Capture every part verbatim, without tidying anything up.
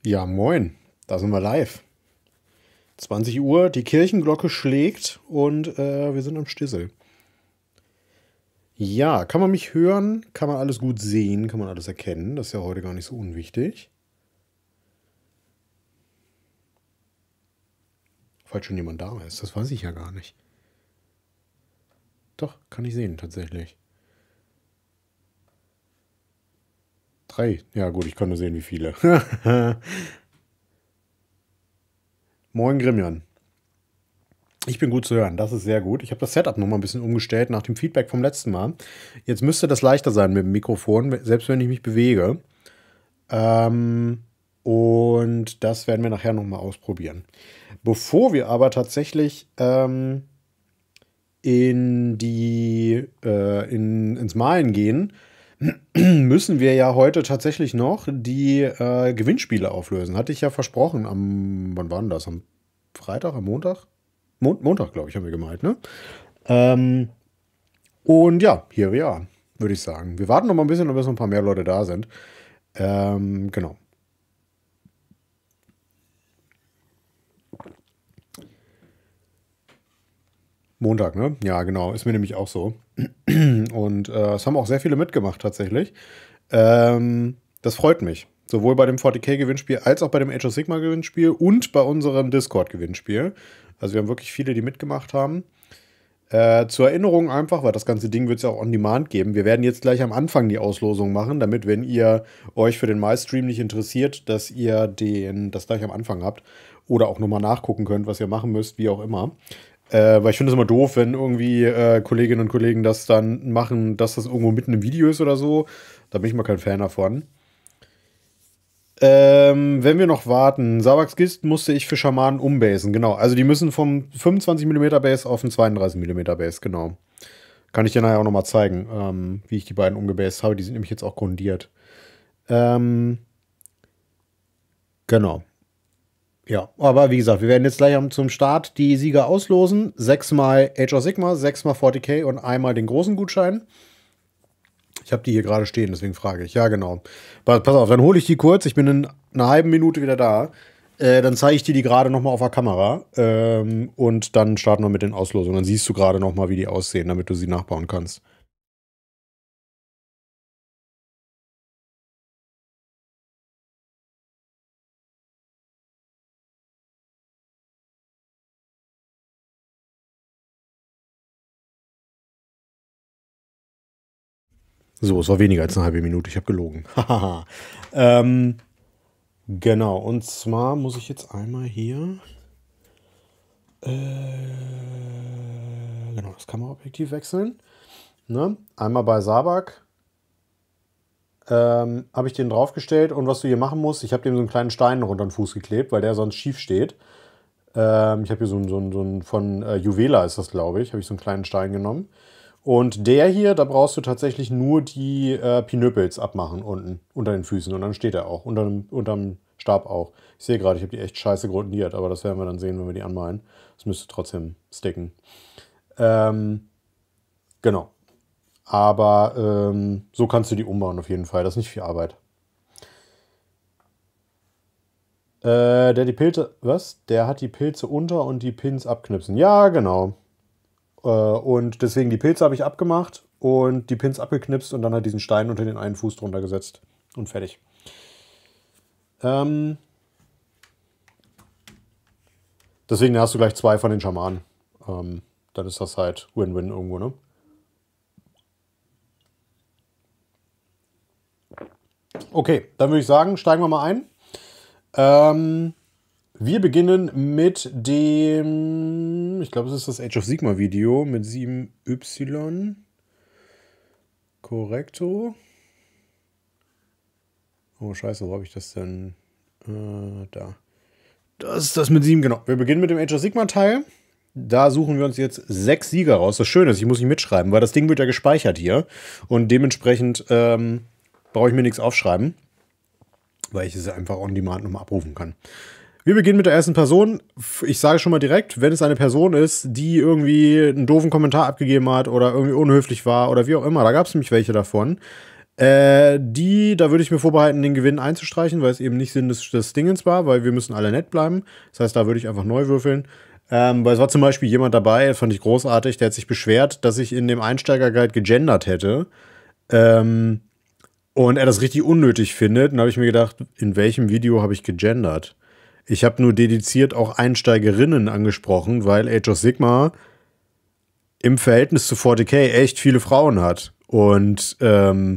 Ja, moin. Da sind wir live. zwanzig Uhr, die Kirchenglocke schlägt und äh, wir sind am Stissel. Ja, kann man mich hören? Kann man alles gut sehen? Kann man alles erkennen? Das ist ja heute gar nicht so unwichtig. Falls schon jemand da ist, das weiß ich ja gar nicht. Doch, kann ich sehen, tatsächlich. Drei. Ja gut, ich kann nur sehen, wie viele. Moin Grimjan. Ich bin gut zu hören, das ist sehr gut. Ich habe das Setup nochmal ein bisschen umgestellt nach dem Feedback vom letzten Mal. Jetzt müsste das leichter sein mit dem Mikrofon, selbst wenn ich mich bewege. Ähm, und das werden wir nachher nochmal ausprobieren. Bevor wir aber tatsächlich ähm, in die, äh, in, ins Malen gehen, müssen wir ja heute tatsächlich noch die äh, Gewinnspiele auflösen. Hatte ich ja versprochen am, wann war denn das? Am Freitag, am Montag? Mon Montag, glaube ich, haben wir gemalt, ne? Ähm, und ja, hier wir are, würde ich sagen. Wir warten noch mal ein bisschen, bis noch ein paar mehr Leute da sind. Ähm, genau. Montag, ne? Ja, genau. Ist mir nämlich auch so. Und äh, es haben auch sehr viele mitgemacht, tatsächlich. Ähm, das freut mich. Sowohl bei dem vierzig K-Gewinnspiel als auch bei dem Age of Sigmar-Gewinnspiel und bei unserem Discord-Gewinnspiel. Also wir haben wirklich viele, die mitgemacht haben. Äh, zur Erinnerung einfach, weil das ganze Ding wird es ja auch on demand geben. Wir werden jetzt gleich am Anfang die Auslosung machen, damit, wenn ihr euch für den My-Stream nicht interessiert, dass ihr den, das gleich am Anfang habt. Oder auch nochmal nachgucken könnt, was ihr machen müsst, wie auch immer. Äh, weil ich finde es immer doof, wenn irgendwie äh, Kolleginnen und Kollegen das dann machen, dass das irgendwo mitten im Video ist oder so. Da bin ich mal kein Fan davon. Ähm, wenn wir noch warten, Savax Gist musste ich für Schamanen umbasen, genau. Also die müssen vom fünfundzwanzig Millimeter Base auf den zweiunddreißig Millimeter Base, genau. Kann ich dir nachher auch nochmal zeigen, ähm, wie ich die beiden umgebased habe. Die sind nämlich jetzt auch grundiert. Ähm, genau. Ja, aber wie gesagt, wir werden jetzt gleich zum Start die Sieger auslosen. Sechsmal Age of Sigmar, sechsmal vierzig K und einmal den großen Gutschein. Ich habe die hier gerade stehen, deswegen frage ich. Ja, genau. Pass auf, dann hole ich die kurz. Ich bin in einer halben Minute wieder da. Äh, dann zeige ich dir die gerade nochmal auf der Kamera. Ähm, und dann starten wir mit den Auslosungen. Dann siehst du gerade nochmal, wie die aussehen, damit du sie nachbauen kannst. So, es war weniger als eine halbe Minute. Ich habe gelogen. ähm, genau, und zwar muss ich jetzt einmal hier äh, genau, das Kameraobjektiv wechseln. Ne? Einmal bei Sabak ähm, habe ich den draufgestellt und was du hier machen musst, ich habe dem so einen kleinen Stein unter den Fuß geklebt, weil der sonst schief steht. Ähm, ich habe hier so einen, so einen, so einen von äh, Juvela ist das, glaube ich, habe ich so einen kleinen Stein genommen. Und der hier, da brauchst du tatsächlich nur die äh, Pinöppels abmachen unten, unter den Füßen. Und dann steht er auch, unter dem, unterm Stab auch. Ich sehe gerade, ich habe die echt scheiße grundiert, aber das werden wir dann sehen, wenn wir die anmalen. Das müsste trotzdem sticken. Ähm, genau. Aber ähm, so kannst du die umbauen auf jeden Fall. Das ist nicht viel Arbeit. Äh, der die Pilze, was? Der hat die Pilze unter und die Pins abknipsen. Ja, genau. Äh, und deswegen die Pilze habe ich abgemacht und die Pins abgeknipst und dann halt diesen Stein unter den einen Fuß drunter gesetzt. Und fertig. Ähm, deswegen hast du gleich zwei von den Schamanen. Ähm, dann ist das halt Win-Win irgendwo, ne? Okay, dann würde ich sagen, steigen wir mal ein. Ähm, wir beginnen mit dem, ich glaube, es ist das Age of Sigmar Video mit sieben Y. Korrekto. Oh, scheiße, wo habe ich das denn? Äh, da. Das ist das mit sieben, genau. Wir beginnen mit dem Age of Sigmar Teil. Da suchen wir uns jetzt sechs Sieger raus. Das Schöne ist, ich muss nicht mitschreiben, weil das Ding wird ja gespeichert hier. Und dementsprechend ähm, brauche ich mir nichts aufschreiben, weil ich es einfach on demand nochmal abrufen kann. Wir beginnen mit der ersten Person. Ich sage schon mal direkt, wenn es eine Person ist, die irgendwie einen doofen Kommentar abgegeben hat oder irgendwie unhöflich war oder wie auch immer, da gab es nämlich welche davon, Äh, die, da würde ich mir vorbehalten, den Gewinn einzustreichen, weil es eben nicht Sinn des, des Dingens war, weil wir müssen alle nett bleiben. Das heißt, da würde ich einfach neu würfeln. Ähm, weil es war zum Beispiel jemand dabei, das fand ich großartig, der hat sich beschwert, dass ich in dem Einsteiger-Guide gegendert hätte. Ähm, und er das richtig unnötig findet. Und da habe ich mir gedacht, in welchem Video habe ich gegendert? Ich habe nur dediziert auch Einsteigerinnen angesprochen, weil Age of Sigmar im Verhältnis zu forty K echt viele Frauen hat. Und ähm,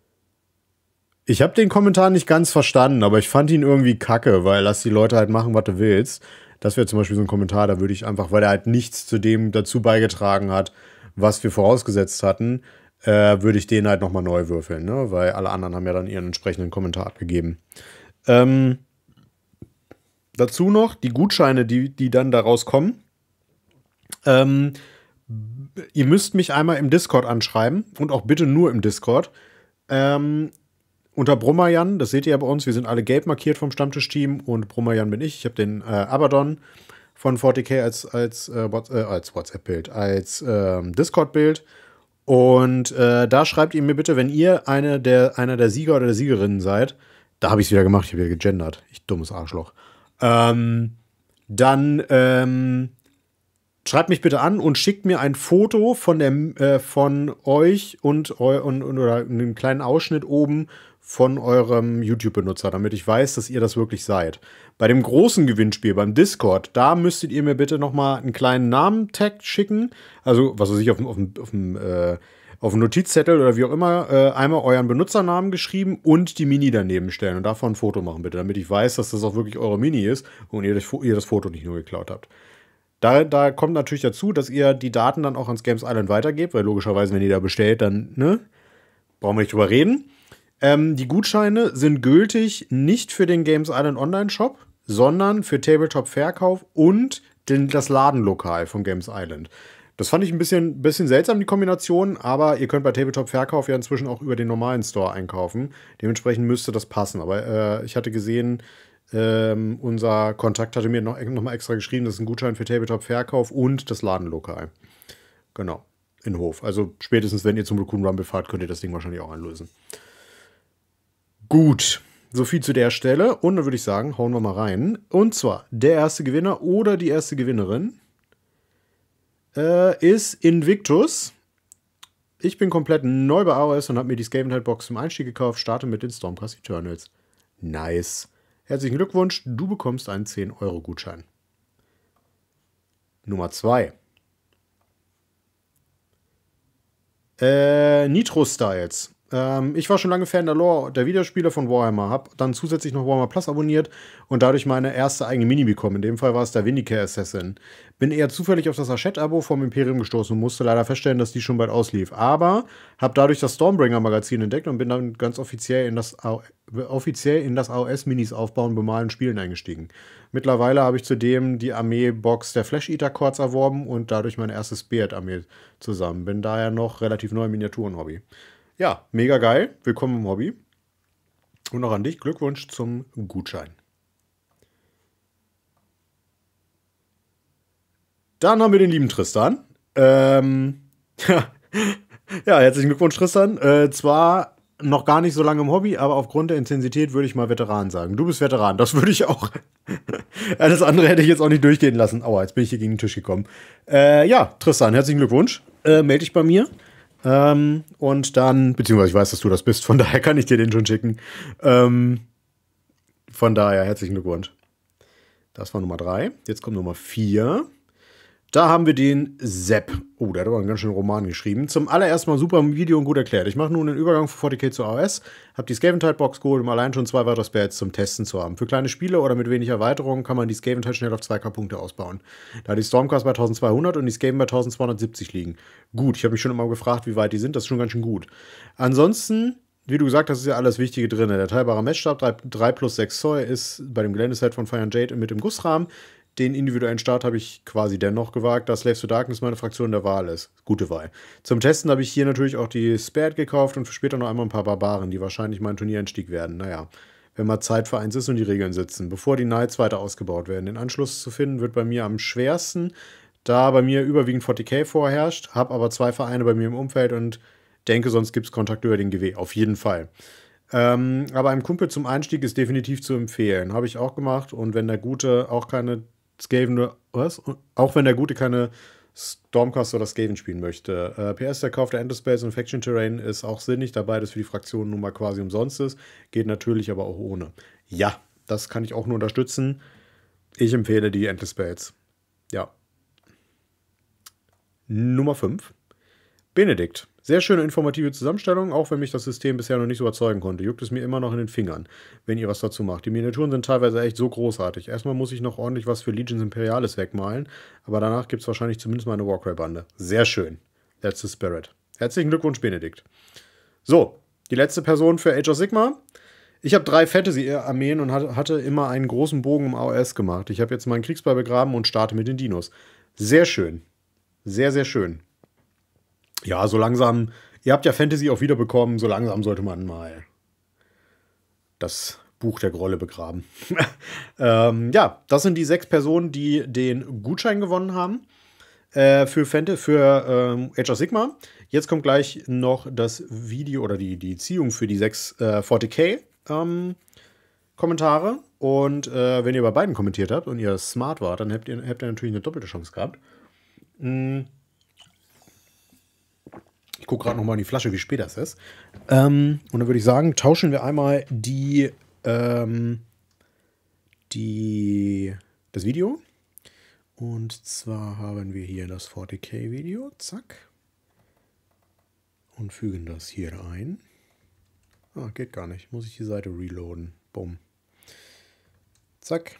ich habe den Kommentar nicht ganz verstanden, aber ich fand ihn irgendwie kacke, weil lass die Leute halt machen, was du willst. Das wäre zum Beispiel so ein Kommentar, da würde ich einfach, weil er halt nichts zu dem dazu beigetragen hat, was wir vorausgesetzt hatten, äh, würde ich den halt nochmal neu würfeln, ne? Weil alle anderen haben ja dann ihren entsprechenden Kommentar abgegeben. Ähm, dazu noch die Gutscheine, die, die dann daraus kommen. Ähm, ihr müsst mich einmal im Discord anschreiben und auch bitte nur im Discord. Ähm, unter Brummerjan, das seht ihr ja bei uns, wir sind alle gelb markiert vom Stammtisch-Team und Brummerjan bin ich. Ich habe den äh, Abaddon von forty K als, als, äh, What's, äh, als WhatsApp-Bild, als äh, Discord-Bild. Und äh, da schreibt ihr mir bitte, wenn ihr eine der, einer der Sieger oder der Siegerinnen seid, da habe ich es wieder gemacht, ich habe wieder gegendert, ich dummes Arschloch. Ähm, dann ähm, schreibt mich bitte an und schickt mir ein Foto von, der, äh, von euch und, und, und oder einen kleinen Ausschnitt oben von eurem YouTube-Benutzer, damit ich weiß, dass ihr das wirklich seid. Bei dem großen Gewinnspiel, beim Discord, da müsstet ihr mir bitte nochmal einen kleinen Namen-Tag schicken. Also, was weiß ich, auf dem, auf dem, auf dem, äh, auf dem Notizzettel oder wie auch immer, äh, einmal euren Benutzernamen geschrieben und die Mini daneben stellen und davon ein Foto machen, bitte, damit ich weiß, dass das auch wirklich eure Mini ist und ihr das, ihr das Foto nicht nur geklaut habt. Da, da kommt natürlich dazu, dass ihr die Daten dann auch ans Games Island weitergebt, weil logischerweise, wenn ihr da bestellt, dann, ne, brauchen wir nicht drüber reden. Ähm, die Gutscheine sind gültig nicht für den Games Island Online-Shop, sondern für Tabletop-Verkauf und den, das Ladenlokal von Games Island. Das fand ich ein bisschen, bisschen seltsam, die Kombination, aber ihr könnt bei Tabletop-Verkauf ja inzwischen auch über den normalen Store einkaufen. Dementsprechend müsste das passen. Aber äh, ich hatte gesehen, ähm, unser Kontakt hatte mir noch, noch mal extra geschrieben, das ist ein Gutschein für Tabletop-Verkauf und das Ladenlokal. Genau, in Hof. Also spätestens, wenn ihr zum Raccoon Rumble fahrt, könnt ihr das Ding wahrscheinlich auch einlösen. Gut, so viel zu der Stelle. Und dann würde ich sagen, hauen wir mal rein. Und zwar, der erste Gewinner oder die erste Gewinnerin äh, ist Invictus. Ich bin komplett neu bei A O S und habe mir die Skavenhide-Box zum Einstieg gekauft. Starte mit den Stormcast Eternals. Nice. Herzlichen Glückwunsch, du bekommst einen zehn Euro Gutschein. Nummer zwei. Äh, Nitro Styles. Ähm, ich war schon lange Fan der Lore der Videospiele von Warhammer, habe dann zusätzlich noch Warhammer Plus abonniert und dadurch meine erste eigene Mini bekommen. In dem Fall war es der Vindicator Assassin. Bin eher zufällig auf das Hachette-Abo vom Imperium gestoßen und musste leider feststellen, dass die schon bald auslief. Aber habe dadurch das Stormbringer-Magazin entdeckt und bin dann ganz offiziell in das, offiziell in das A O S-Minis aufbauen, bemalen, spielen eingestiegen. Mittlerweile habe ich zudem die Armee-Box der Flash-Eater-Chords erworben und dadurch meine erste Spearhead-Armee zusammen. Bin daher noch relativ neu im Miniaturen-Hobby. Ja, mega geil. Willkommen im Hobby. Und auch an dich Glückwunsch zum Gutschein. Dann haben wir den lieben Tristan. Ähm, ja, herzlichen Glückwunsch, Tristan. Äh, zwar noch gar nicht so lange im Hobby, aber aufgrund der Intensität würde ich mal Veteran sagen. Du bist Veteran, das würde ich auch. Alles andere hätte ich jetzt auch nicht durchgehen lassen. Aua, jetzt bin ich hier gegen den Tisch gekommen. Äh, ja, Tristan, herzlichen Glückwunsch. Äh, melde dich bei mir. Ähm, und dann, beziehungsweise ich weiß, dass du das bist, von daher kann ich dir den schon schicken. Ähm, von daher herzlichen Glückwunsch. Das war Nummer drei. Jetzt kommt Nummer vier. Da haben wir den Sepp. Oh, der hat aber einen ganz schönen Roman geschrieben. Zum allerersten Mal super im Video und gut erklärt. Ich mache nun den Übergang von forty K zu A O S, habe die Scaventide-Box geholt, um allein schon zwei weitere Spells zum Testen zu haben. Für kleine Spiele oder mit wenig Erweiterungen kann man die Scaventide schnell auf zwei K-Punkte ausbauen. Da die Stormcast bei eintausendzweihundert und die Skaven bei eintausendzweihundertsiebzig liegen. Gut, ich habe mich schon immer gefragt, wie weit die sind. Das ist schon ganz schön gut. Ansonsten, wie du gesagt hast, ist ja alles Wichtige drin. Der teilbare Messstab drei plus sechs Zoll ist bei dem Geländeset von Fire and Jade mit dem Gussrahmen. Den individuellen Start habe ich quasi dennoch gewagt, da Slaves to Darkness meine Fraktion der Wahl ist. Gute Wahl. Zum Testen habe ich hier natürlich auch die Spared gekauft und für später noch einmal ein paar Barbaren, die wahrscheinlich mein Turniereinstieg werden. Naja, wenn mal Zeit für eins ist und die Regeln sitzen. Bevor die Knights weiter ausgebaut werden. Den Anschluss zu finden wird bei mir am schwersten, da bei mir überwiegend forty K vorherrscht, habe aber zwei Vereine bei mir im Umfeld und denke, sonst gibt es Kontakt über den G W. Auf jeden Fall. Ähm, aber ein Kumpel zum Einstieg ist definitiv zu empfehlen. Habe ich auch gemacht. Und wenn der Gute auch keine Skaven, was? Auch wenn der Gute keine Stormcast oder Skaven spielen möchte. Äh, P S, der Kauf der Endless Space und Faction Terrain ist auch sinnig, da beides für die Fraktionen nun mal quasi umsonst ist. Geht natürlich aber auch ohne. Ja, das kann ich auch nur unterstützen. Ich empfehle die Endless Space. Ja. Nummer fünf. Benedikt. Sehr schöne informative Zusammenstellung, auch wenn mich das System bisher noch nicht so überzeugen konnte. Juckt es mir immer noch in den Fingern, wenn ihr was dazu macht. Die Miniaturen sind teilweise echt so großartig. Erstmal muss ich noch ordentlich was für Legions Imperialis wegmalen, aber danach gibt es wahrscheinlich zumindest mal eine Warcry-Bande. Sehr schön. That's the spirit. Herzlichen Glückwunsch, Benedikt. So, die letzte Person für Age of Sigmar. Ich habe drei Fantasy-Armeen und hatte immer einen großen Bogen im A O S gemacht. Ich habe jetzt meinen Kriegsball begraben und starte mit den Dinos. Sehr schön. Sehr, sehr schön. Ja, so langsam, ihr habt ja Fantasy auch wiederbekommen, so langsam sollte man mal das Buch der Grolle begraben. ähm, ja, das sind die sechs Personen, die den Gutschein gewonnen haben äh, für, Fante, für ähm, Age of Sigmar. Jetzt kommt gleich noch das Video oder die, die Ziehung für die sechs äh, vierzig K ähm, Kommentare. Und äh, wenn ihr bei beiden kommentiert habt und ihr smart wart, dann habt ihr, habt ihr natürlich eine doppelte Chance gehabt. Mm. Ich gucke gerade noch mal in die Flasche, wie spät das ist. Ähm, und dann würde ich sagen, tauschen wir einmal die, ähm, die, das Video. Und zwar haben wir hier das vierzig K Video. Zack. Und fügen das hier ein. Ah, geht gar nicht. Muss ich die Seite reloaden. Bumm. Zack.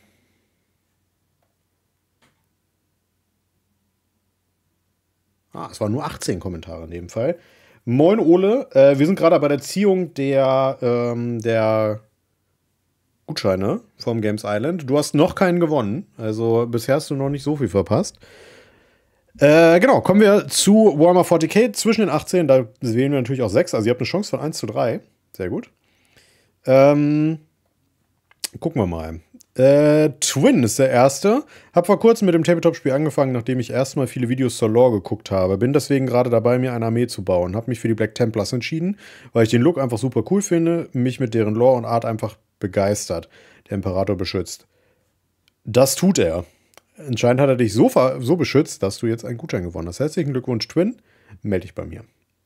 Ah, es waren nur achtzehn Kommentare in dem Fall. Moin Ole, äh, wir sind gerade bei der Ziehung der, ähm, der Gutscheine vom Games Island. Du hast noch keinen gewonnen, also bisher hast du noch nicht so viel verpasst. Äh, genau, kommen wir zu Warhammer vierzig K zwischen den achtzehn, da wählen wir natürlich auch sechs, also ihr habt eine Chance von eins zu drei. Sehr gut. Ähm, gucken wir mal. Äh, Twin ist der erste. Hab vor kurzem mit dem Tabletop-Spiel angefangen, nachdem ich erstmal viele Videos zur Lore geguckt habe. Bin deswegen gerade dabei, mir eine Armee zu bauen. Hab mich für die Black Templars entschieden, weil ich den Look einfach super cool finde, mich mit deren Lore und Art einfach begeistert. Der Imperator beschützt. Das tut er. Anscheinend hat er dich so, so beschützt, dass du jetzt einen Gutschein gewonnen hast. Herzlichen Glückwunsch, Twin. Meld dich bei mir.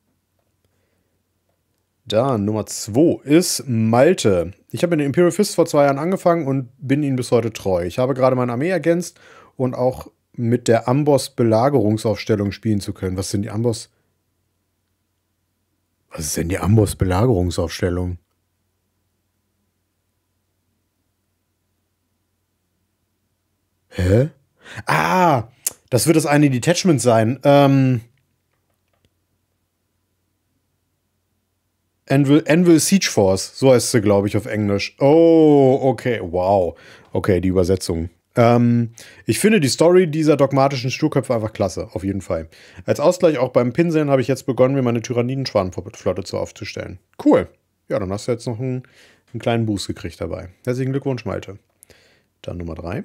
Dann Nummer zwei ist Malte. Ich habe in den Imperial Fist vor zwei Jahren angefangen und bin ihnen bis heute treu. Ich habe gerade meine Armee ergänzt und auch mit der Amboss-Belagerungsaufstellung spielen zu können. Was sind die Amboss? Was ist denn die Amboss-Belagerungsaufstellung? Hä? Ah, das wird das eine Detachment sein. Ähm... Anvil, Anvil Siege Force, so heißt sie, glaube ich, auf Englisch. Oh, okay, wow. Okay, die Übersetzung. Ähm, ich finde die Story dieser dogmatischen Sturköpfe einfach klasse, auf jeden Fall. Als Ausgleich auch beim Pinseln habe ich jetzt begonnen, mir meine Tyranniden-Schwarmflotte zu aufzustellen. Cool. Ja, dann hast du jetzt noch einen, einen kleinen Boost gekriegt dabei. Herzlichen Glückwunsch, Malte. Dann Nummer drei.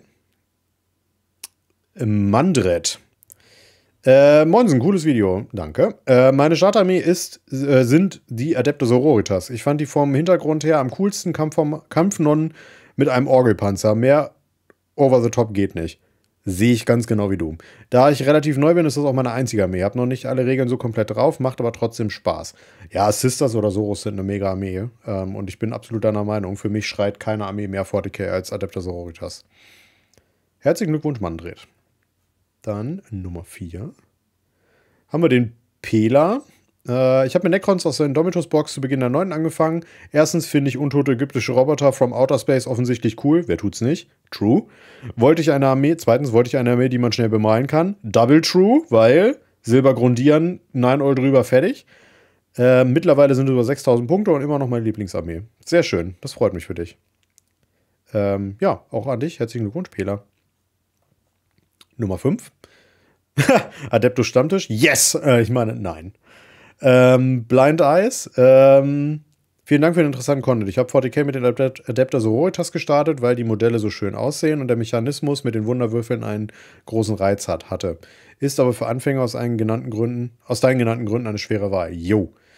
Mandret. Äh, Monsen, cooles Video, danke. Äh, meine Startarmee ist, äh, sind die Adepte Sororitas. Ich fand die vom Hintergrund her am coolsten. Kampf Kampfnonnen mit einem Orgelpanzer. Mehr over the top geht nicht. Sehe ich ganz genau wie du. Da ich relativ neu bin, ist das auch meine einzige Armee. Hab noch nicht alle Regeln so komplett drauf, macht aber trotzdem Spaß. Ja, Sisters oder Soros sind eine mega Armee. Ähm, und ich bin absolut deiner Meinung. Für mich schreit keine Armee mehr vierzig K als Adepte Sororitas. Herzlichen Glückwunsch, Mandret. Dann Nummer vier. Haben wir den Pela. Äh, ich habe mit Necrons aus der Indomitus-Box zu Beginn der neunten angefangen. Erstens finde ich untote ägyptische Roboter from Outer Space offensichtlich cool. Wer tut's nicht? True. Wollte ich eine Armee, zweitens wollte ich eine Armee, die man schnell bemalen kann. Double true, weil Silber grundieren, neun Euro drüber, fertig. Äh, mittlerweile sind es über sechstausend Punkte und immer noch meine Lieblingsarmee. Sehr schön, das freut mich für dich. Ähm, ja, auch an dich. Herzlichen Glückwunsch, Pela. Nummer fünf. Adeptus Stammtisch. Yes! Äh, ich meine, nein. Ähm, Blind Eyes. Ähm, vielen Dank für den interessanten Content. Ich habe vierzig K mit den Adepter Sororitas gestartet, weil die Modelle so schön aussehen und der Mechanismus mit den Wunderwürfeln einen großen Reiz hat, hatte. Ist aber für Anfänger aus, einen genannten Gründen, aus deinen genannten Gründen eine schwere Wahl. Jo.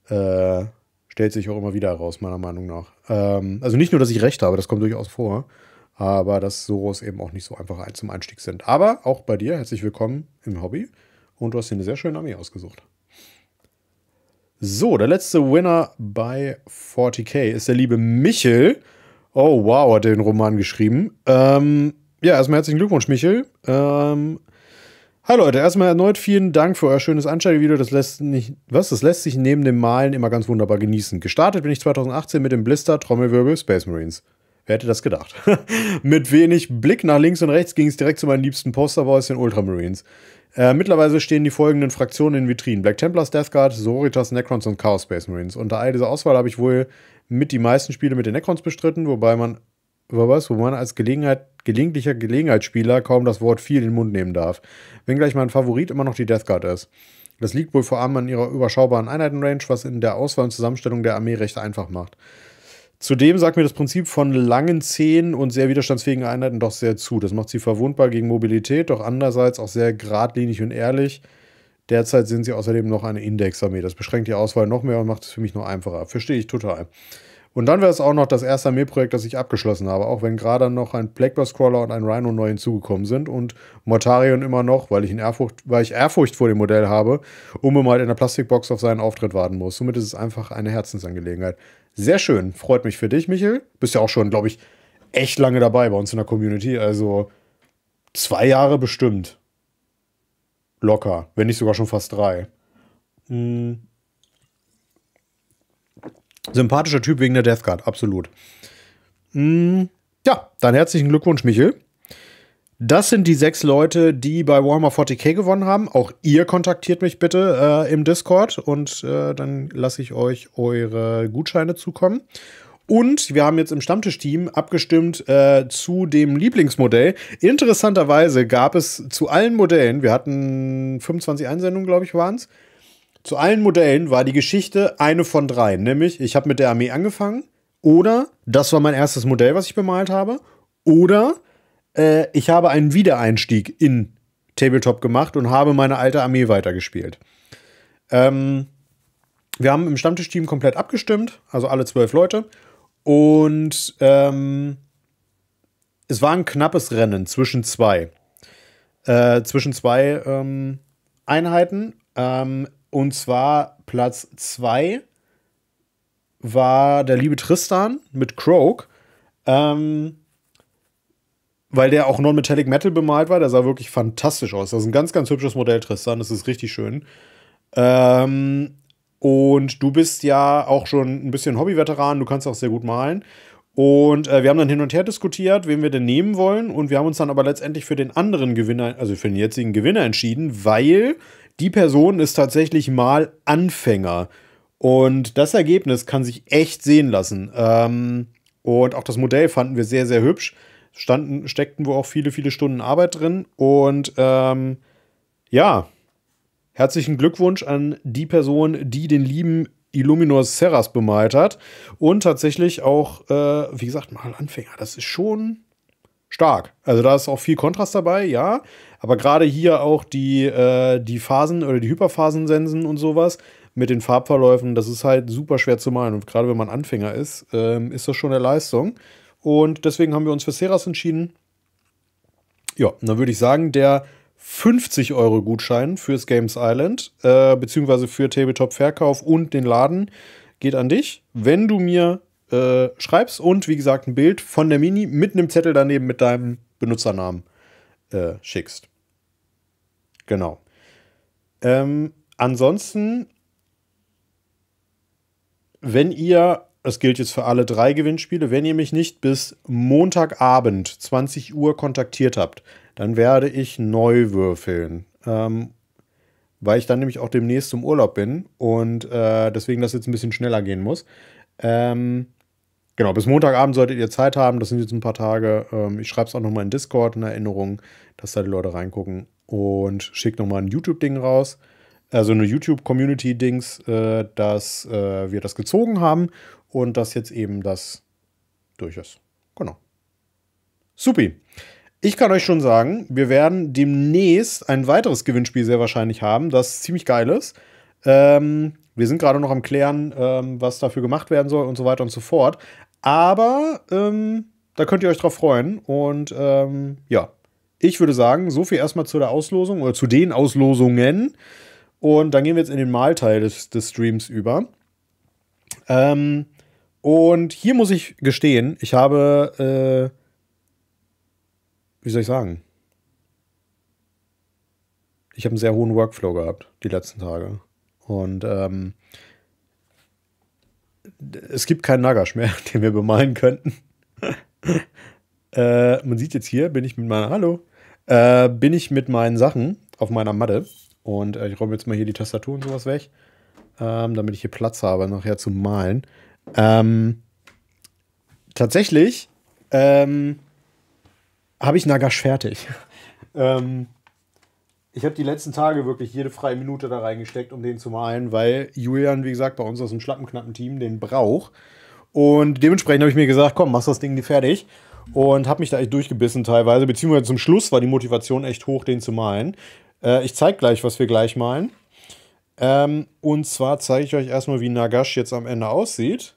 Äh, stellt sich auch immer wieder heraus, meiner Meinung nach. Ähm, also nicht nur, dass ich recht habe, das kommt durchaus vor, aber dass Soros eben auch nicht so einfach ein zum Einstieg sind. Aber auch bei dir, herzlich willkommen im Hobby. Und du hast dir eine sehr schöne Armee ausgesucht. So, der letzte Winner bei vierzig K ist der liebe Michel. Oh, wow, hat er den Roman geschrieben. Ähm, ja, erstmal herzlichen Glückwunsch, Michel. Ähm, hi Leute, erstmal erneut vielen Dank für euer schönes Ansteigevideo. Das lässt nicht, was? Das lässt sich neben dem Malen immer ganz wunderbar genießen. Gestartet bin ich zwanzig achtzehn mit dem Blister Trommelwirbel Space Marines. Wer hätte das gedacht? Mit wenig Blick nach links und rechts ging es direkt zu meinen liebsten Posterboys, den Ultramarines. Äh, mittlerweile stehen die folgenden Fraktionen in Vitrinen: Black Templars, Death Guard, Sororitas, Necrons und Chaos Space Marines. Unter all dieser Auswahl habe ich wohl mit die meisten Spiele mit den Necrons bestritten, wobei man, was, wo man als Gelegenheit, gelegentlicher Gelegenheitsspieler kaum das Wort viel in den Mund nehmen darf. Wenngleich mein Favorit immer noch die Death Guard ist. Das liegt wohl vor allem an ihrer überschaubaren Einheitenrange, was in der Auswahl und Zusammenstellung der Armee recht einfach macht. Zudem sagt mir das Prinzip von langen Zähnen und sehr widerstandsfähigen Einheiten doch sehr zu. Das macht sie verwundbar gegen Mobilität, doch andererseits auch sehr geradlinig und ehrlich. Derzeit sind sie außerdem noch eine Indexarmee. Das beschränkt die Auswahl noch mehr und macht es für mich noch einfacher. Verstehe ich total. Und dann wäre es auch noch das erste Armeeprojekt, das ich abgeschlossen habe, auch wenn gerade noch ein Plagueburst-Crawler und ein Rhino neu hinzugekommen sind und Mortarion immer noch, weil ich, in Ehrfurcht, weil ich Ehrfurcht vor dem Modell habe, unbemalt in der Plastikbox auf seinen Auftritt warten muss. Somit ist es einfach eine Herzensangelegenheit. Sehr schön. Freut mich für dich, Michel. Bist ja auch schon, glaube ich, echt lange dabei bei uns in der Community. Also zwei Jahre bestimmt. Locker. Wenn nicht sogar schon fast drei. Hm. Sympathischer Typ wegen der Death Guard. Absolut. Hm. Ja, dann herzlichen Glückwunsch, Michel. Das sind die sechs Leute, die bei Warhammer vierzig K gewonnen haben. Auch ihr kontaktiert mich bitte äh, im Discord und äh, dann lasse ich euch eure Gutscheine zukommen. Und wir haben jetzt im Stammtisch-Team abgestimmt äh, zu dem Lieblingsmodell. Interessanterweise gab es zu allen Modellen, wir hatten fünfundzwanzig Einsendungen, glaube ich, waren es. Zu allen Modellen war die Geschichte eine von drei. Nämlich, ich habe mit der Armee angefangen. Oder, das war mein erstes Modell, was ich bemalt habe. Oder ich habe einen Wiedereinstieg in Tabletop gemacht und habe meine alte Armee weitergespielt. Ähm, wir haben im Stammtischteam komplett abgestimmt, also alle zwölf Leute. Und ähm, es war ein knappes Rennen zwischen zwei. Äh, zwischen zwei ähm, Einheiten. Ähm, und zwar Platz zwei war der liebe Tristan mit Croak. Ähm, Weil der auch Non-Metallic Metal bemalt war. Der sah wirklich fantastisch aus. Das ist ein ganz, ganz hübsches Modell, Tristan. Das ist richtig schön. Ähm, und du bist ja auch schon ein bisschen Hobby-Veteran. Du kannst auch sehr gut malen. Und äh, wir haben dann hin und her diskutiert, wen wir denn nehmen wollen. Und wir haben uns dann aber letztendlich für den anderen Gewinner, also für den jetzigen Gewinner entschieden, weil die Person ist tatsächlich mal Anfänger. Und das Ergebnis kann sich echt sehen lassen. Ähm, und auch das Modell fanden wir sehr, sehr hübsch. Standen, steckten wohl auch viele, viele Stunden Arbeit drin. Und ähm, ja, herzlichen Glückwunsch an die Person, die den lieben Illuminor Serras bemalt hat. Und tatsächlich auch, äh, wie gesagt, mal Anfänger. Das ist schon stark. Also da ist auch viel Kontrast dabei, ja. Aber gerade hier auch die, äh, die Phasen oder die Hyperphasensensen und sowas mit den Farbverläufen, das ist halt super schwer zu malen. Und gerade wenn man Anfänger ist, ähm, ist das schon eine Leistung. Und deswegen haben wir uns für Serras entschieden. Ja, und dann würde ich sagen, der fünfzig Euro Gutschein fürs Games Island, äh, beziehungsweise für Tabletop-Verkauf und den Laden, geht an dich, wenn du mir äh, schreibst und, wie gesagt, ein Bild von der Mini mit einem Zettel daneben mit deinem Benutzernamen äh, schickst. Genau. Ähm, ansonsten, wenn ihr, das gilt jetzt für alle drei Gewinnspiele, wenn ihr mich nicht bis Montagabend zwanzig Uhr kontaktiert habt, dann werde ich neu würfeln. Ähm, weil ich dann nämlich auch demnächst im Urlaub bin und äh, deswegen das jetzt ein bisschen schneller gehen muss. Ähm, genau, bis Montagabend solltet ihr Zeit haben, das sind jetzt ein paar Tage. Ähm, ich schreibe es auch nochmal in Discord in Erinnerung, dass da die Leute reingucken und schicke nochmal ein YouTube-Ding raus. Also eine YouTube-Community-Dings, äh, dass äh, wir das gezogen haben und dass jetzt eben das durch ist. Genau. Supi. Ich kann euch schon sagen, wir werden demnächst ein weiteres Gewinnspiel sehr wahrscheinlich haben, das ziemlich geil ist. Ähm, Wir sind gerade noch am Klären, ähm, was dafür gemacht werden soll und so weiter und so fort. Aber ähm, da könnt ihr euch drauf freuen. Und ähm, ja, ich würde sagen, so viel erstmal zu der Auslosung oder zu den Auslosungen. Und dann gehen wir jetzt in den Malteil des, des Streams über. Ähm, und hier muss ich gestehen, ich habe, äh, wie soll ich sagen? Ich habe einen sehr hohen Workflow gehabt die letzten Tage. Und ähm, es gibt keinen Nagash mehr, den wir bemalen könnten. äh, man sieht jetzt hier, bin ich mit meiner, hallo, äh, bin ich mit meinen Sachen auf meiner Matte. Und äh, ich räume jetzt mal hier die Tastatur und sowas weg, ähm, damit ich hier Platz habe, nachher zu malen. Ähm, tatsächlich ähm, habe ich Nagash fertig. ähm, Ich habe die letzten Tage wirklich jede freie Minute da reingesteckt, um den zu malen, weil Julian, wie gesagt, bei uns aus dem schlappenknappen Team den braucht. Und dementsprechend habe ich mir gesagt, komm, machst das Ding fertig. Und habe mich da echt durchgebissen teilweise. Beziehungsweise zum Schluss war die Motivation echt hoch, den zu malen. Äh, ich zeige gleich, was wir gleich malen. Ähm, und zwar zeige ich euch erstmal, wie Nagash jetzt am Ende aussieht.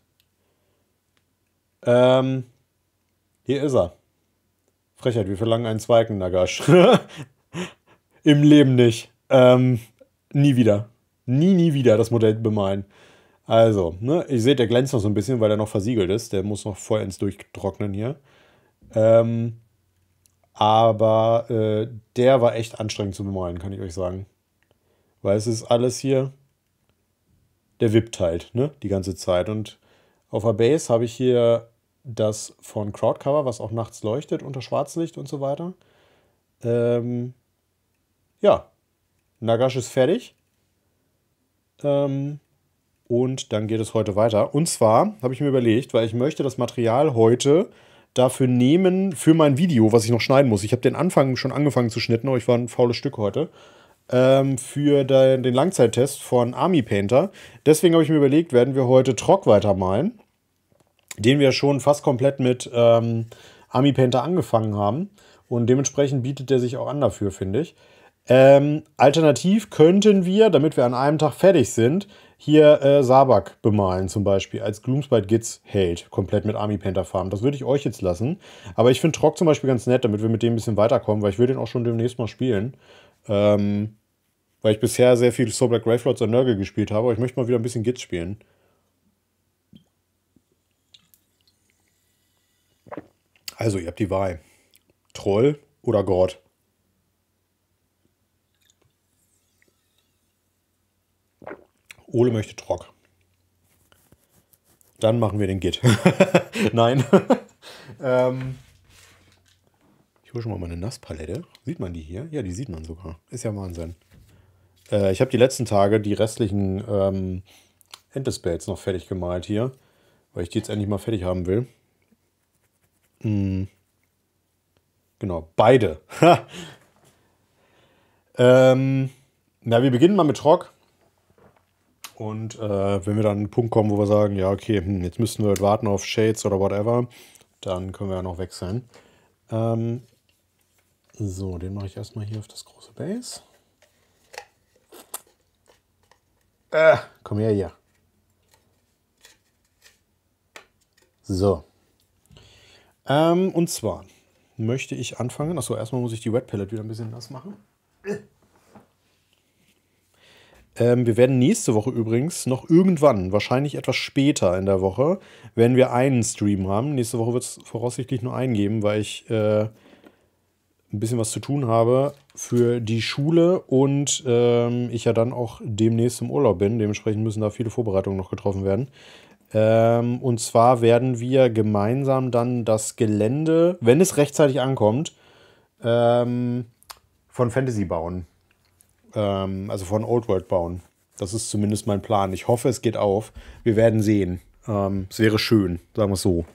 Ähm, hier ist er. Frechheit, wir verlangen einen zweiten Nagash. Im Leben nicht. Ähm, nie wieder. Nie, nie wieder das Modell bemalen. Also, ne, ihr seht, der glänzt noch so ein bisschen, weil er noch versiegelt ist. Der muss noch vollends durchtrocknen hier. Ähm, aber äh, der war echt anstrengend zu bemalen, kann ich euch sagen. Weil es ist alles hier, der wippt halt, ne, die ganze Zeit. Und auf der Base habe ich hier das von Crowdcover, was auch nachts leuchtet unter Schwarzlicht und so weiter. Ähm, ja, Nagash ist fertig. Ähm, und dann geht es heute weiter. Und zwar habe ich mir überlegt, weil ich möchte das Material heute dafür nehmen, für mein Video, was ich noch schneiden muss. Ich habe den Anfang schon angefangen zu schnitten, aber ich war ein faules Stück heute. Ähm, für den, den Langzeittest von Army Painter. Deswegen habe ich mir überlegt, werden wir heute Trog weitermalen, den wir schon fast komplett mit ähm, Army Painter angefangen haben. Und dementsprechend bietet der sich auch an dafür, finde ich. Ähm, alternativ könnten wir, damit wir an einem Tag fertig sind, hier äh, Sabak bemalen zum Beispiel als Gloomspite Gitz Held, komplett mit Army Painter Farben. Das würde ich euch jetzt lassen. Aber ich finde Trog zum Beispiel ganz nett, damit wir mit dem ein bisschen weiterkommen, weil ich will den auch schon demnächst mal spielen. Ähm, weil ich bisher sehr viel Soul Black Gravelords und Nurgle gespielt habe, aber ich möchte mal wieder ein bisschen Gitz spielen. Also, ihr habt die Wahl. Troll oder Gord. Ole möchte Trog. Dann machen wir den Git. Nein. ähm, ich hole schon mal meine Nasspalette. Sieht man die hier? Ja, die sieht man sogar. Ist ja Wahnsinn. Äh, ich habe die letzten Tage die restlichen ähm, Endespells noch fertig gemalt hier. Weil ich die jetzt endlich mal fertig haben will. Hm. Genau, beide. ähm, na, wir beginnen mal mit Trog. Und äh, wenn wir dann an einen Punkt kommen, wo wir sagen, ja, okay, hm, jetzt müssten wir halt warten auf Shades oder whatever, dann können wir ja noch wechseln. Ähm, so, den mache ich erstmal hier auf das große Base. Äh, komm her hier. So. Ähm, und zwar möchte ich anfangen. Achso, erstmal muss ich die Wet Palette wieder ein bisschen nass machen. Ähm, wir werden nächste Woche übrigens noch irgendwann, wahrscheinlich etwas später in der Woche, werden wir einen Stream haben. Nächste Woche wird es voraussichtlich nur einen geben, weil ich äh, ein bisschen was zu tun habe für die Schule und ähm, ich ja dann auch demnächst im Urlaub bin. Dementsprechend müssen da viele Vorbereitungen noch getroffen werden. Ähm, und zwar werden wir gemeinsam dann das Gelände, wenn es rechtzeitig ankommt, ähm, von Fantasy bauen. Also von Old World bauen. Das ist zumindest mein Plan. Ich hoffe, es geht auf. Wir werden sehen. Ähm, es wäre schön, sagen wir es so.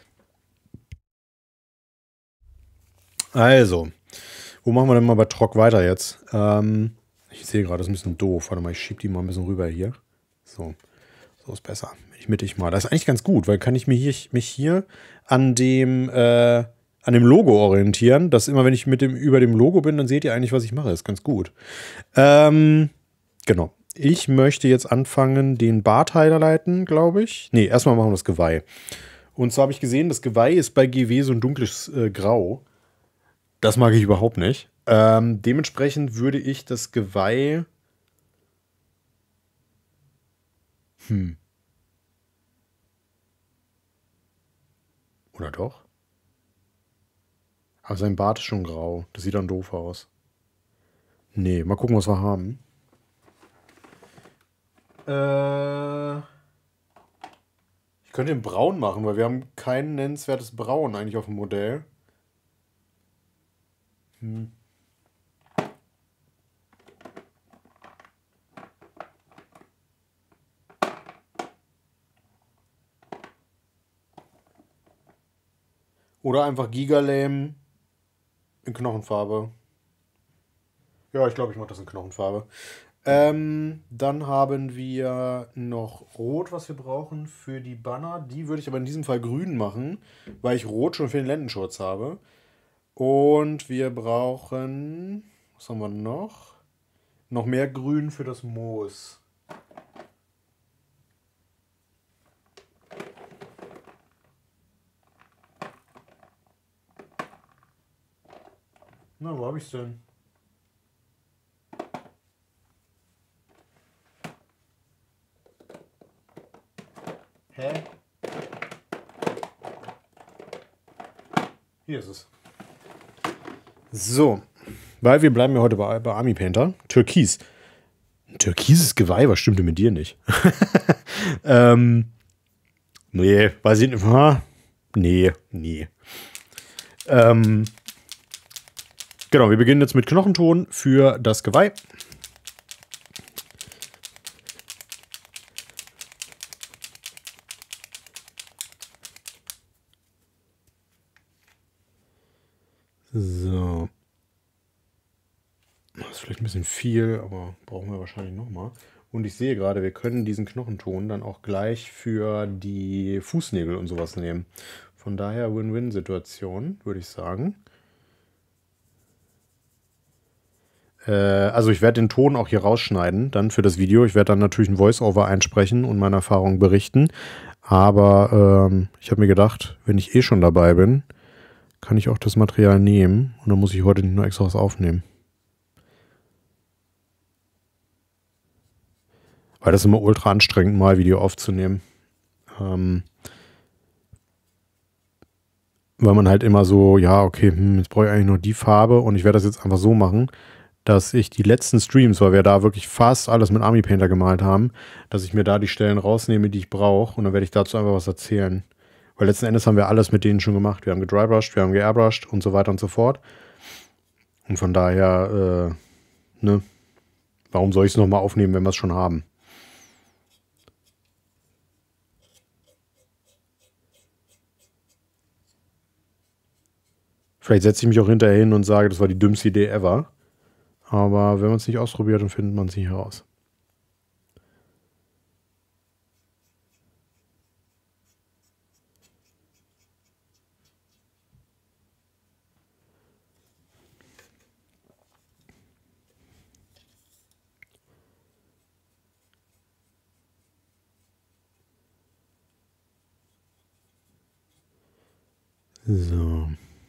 Also, wo machen wir denn mal bei Trog weiter jetzt? Ähm, ich sehe gerade, das ist ein bisschen doof. Warte mal, ich schiebe die mal ein bisschen rüber hier. So, so ist besser. Ich mittig mal. Das ist eigentlich ganz gut, weil kann ich mich hier, mich hier an dem äh, an dem Logo orientieren. Dass immer, wenn ich mit dem über dem Logo bin, dann seht ihr eigentlich, was ich mache. Das ist ganz gut. Ähm, genau. Ich möchte jetzt anfangen, den Bart highlighten, glaube ich. Nee, erstmal machen wir das Geweih. Und zwar habe ich gesehen, das Geweih ist bei G W so ein dunkles äh, Grau. Das mag ich überhaupt nicht. Ähm, dementsprechend würde ich das Geweih. Hm. Oder doch? Aber sein Bart ist schon grau. Das sieht dann doof aus. Nee, mal gucken, was wir haben. Äh, ich könnte den braun machen, weil wir haben kein nennenswertes Braun eigentlich auf dem Modell. Hm. Oder einfach Gigalame in Knochenfarbe. Ja, ich glaube, ich mache das in Knochenfarbe. Ähm, dann haben wir noch Rot, was wir brauchen für die Banner. Die würde ich aber in diesem Fall grün machen, weil ich Rot schon für den Lendenschurz habe. Und wir brauchen, was haben wir noch? Noch mehr Grün für das Moos. Na, wo habe ich es denn? Hä? Hier ist es. So, weil wir bleiben ja heute bei, bei Army Painter. Türkis. Ein türkises Geweih, was stimmte mit dir nicht? ähm, nee, weiß ich nicht. Ha? Nee, nee. Ähm, genau, wir beginnen jetzt mit Knochenton für das Geweih. So. Das ist vielleicht ein bisschen viel, aber brauchen wir wahrscheinlich nochmal. Und ich sehe gerade, wir können diesen Knochenton dann auch gleich für die Fußnägel und sowas nehmen. Von daher Win-Win-Situation, würde ich sagen. Äh, also ich werde den Ton auch hier rausschneiden, dann für das Video. Ich werde dann natürlich ein Voice-Over einsprechen und meine Erfahrungen berichten. Aber ähm, ich habe mir gedacht, wenn ich eh schon dabei bin, kann ich auch das Material nehmen. Und dann muss ich heute nicht nur extra was aufnehmen. Weil das ist immer ultra anstrengend, mal Video aufzunehmen. Ähm, weil man halt immer so, ja, okay, hm, jetzt brauche ich eigentlich nur die Farbe und ich werde das jetzt einfach so machen, dass ich die letzten Streams, weil wir da wirklich fast alles mit Army Painter gemalt haben, dass ich mir da die Stellen rausnehme, die ich brauche und dann werde ich dazu einfach was erzählen. Weil letzten Endes haben wir alles mit denen schon gemacht. Wir haben gedrybrushed, wir haben geairbrushed und so weiter und so fort. Und von daher, äh, ne, warum soll ich es nochmal aufnehmen, wenn wir es schon haben? Vielleicht setze ich mich auch hinterher hin und sage, das war die dümmste Idee ever. Aber wenn man es nicht ausprobiert, dann findet man es nicht heraus. So.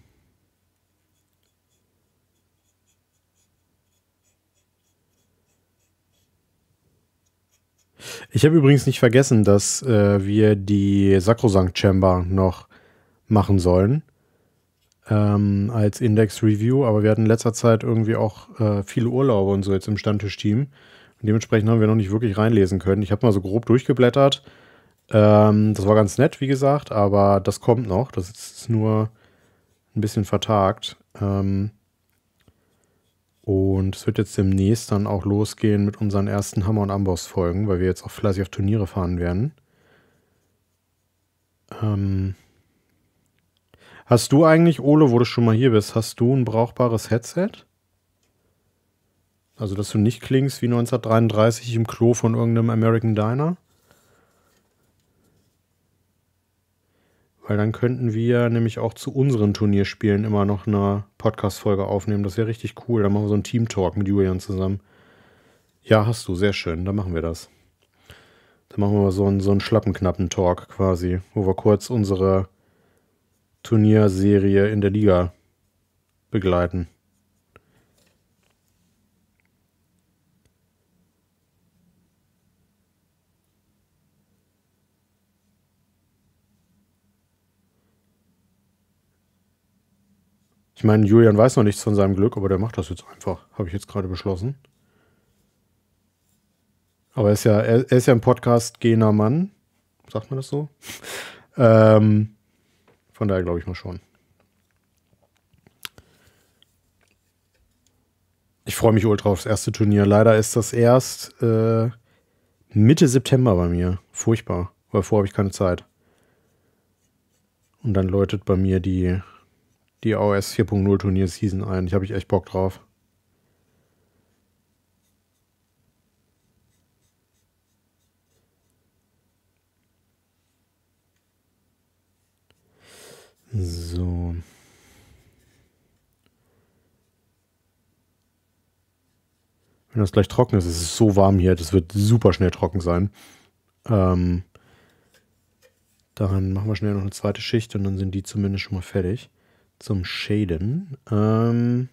Ich habe übrigens nicht vergessen, dass äh, wir die Sacrosanct Chamber noch machen sollen ähm, als Index-Review, aber wir hatten in letzter Zeit irgendwie auch äh, viele Urlaube und so jetzt im Stammtisch-Team. Und dementsprechend haben wir noch nicht wirklich reinlesen können. Ich habe mal so grob durchgeblättert. Ähm, das war ganz nett, wie gesagt, aber das kommt noch. Das ist nur ein bisschen vertagt. Ähm, und es wird jetzt demnächst dann auch losgehen mit unseren ersten Hammer- und Amboss-Folgen, weil wir jetzt auch fleißig auf Turniere fahren werden. Ähm, hast du eigentlich, Ole, wo du schon mal hier bist, hast du ein brauchbares Headset? Also, dass du nicht klingst wie neunzehnhundertdreiunddreißig im Klo von irgendeinem American Diner? Weil dann könnten wir nämlich auch zu unseren Turnierspielen immer noch eine Podcast-Folge aufnehmen. Das wäre richtig cool. Dann machen wir so einen Team-Talk mit Julian zusammen. Ja, hast du, sehr schön. Dann machen wir das. Dann machen wir mal so einen, so einen schlappenknappen Talk quasi, wo wir kurz unsere Turnierserie in der Liga begleiten. Ich meine, Julian weiß noch nichts von seinem Glück, aber der macht das jetzt einfach. Habe ich jetzt gerade beschlossen. Aber er ist ja, er, er ist ja ein Podcast-gener Mann. Sagt man das so? ähm, von daher glaube ich mal schon. Ich freue mich ultra aufs erste Turnier. Leider ist das erst äh, Mitte September bei mir. Furchtbar. Weil vorher habe ich keine Zeit. Und dann läutet bei mir die, die A O S vier Punkt null Turnier-Season ein. Ich habe ich echt Bock drauf. So. Wenn das gleich trocken ist, es ist so warm hier, das wird super schnell trocken sein. Ähm, dann machen wir schnell noch eine zweite Schicht und dann sind die zumindest schon mal fertig. Zum Shaden. Ähm,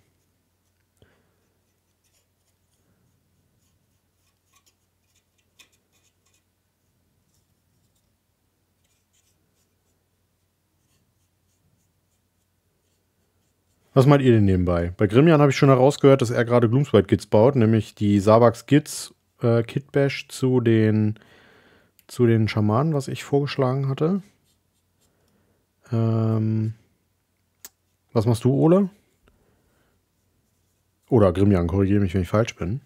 Was meint ihr denn nebenbei? Bei Grimian habe ich schon herausgehört, dass er gerade Gloomspite Gits baut, nämlich die Sabax Gits äh, Kitbash zu den zu den Schamanen, was ich vorgeschlagen hatte. Ähm, was machst du, Ole? Oder Grimian, korrigiere mich, wenn ich falsch bin.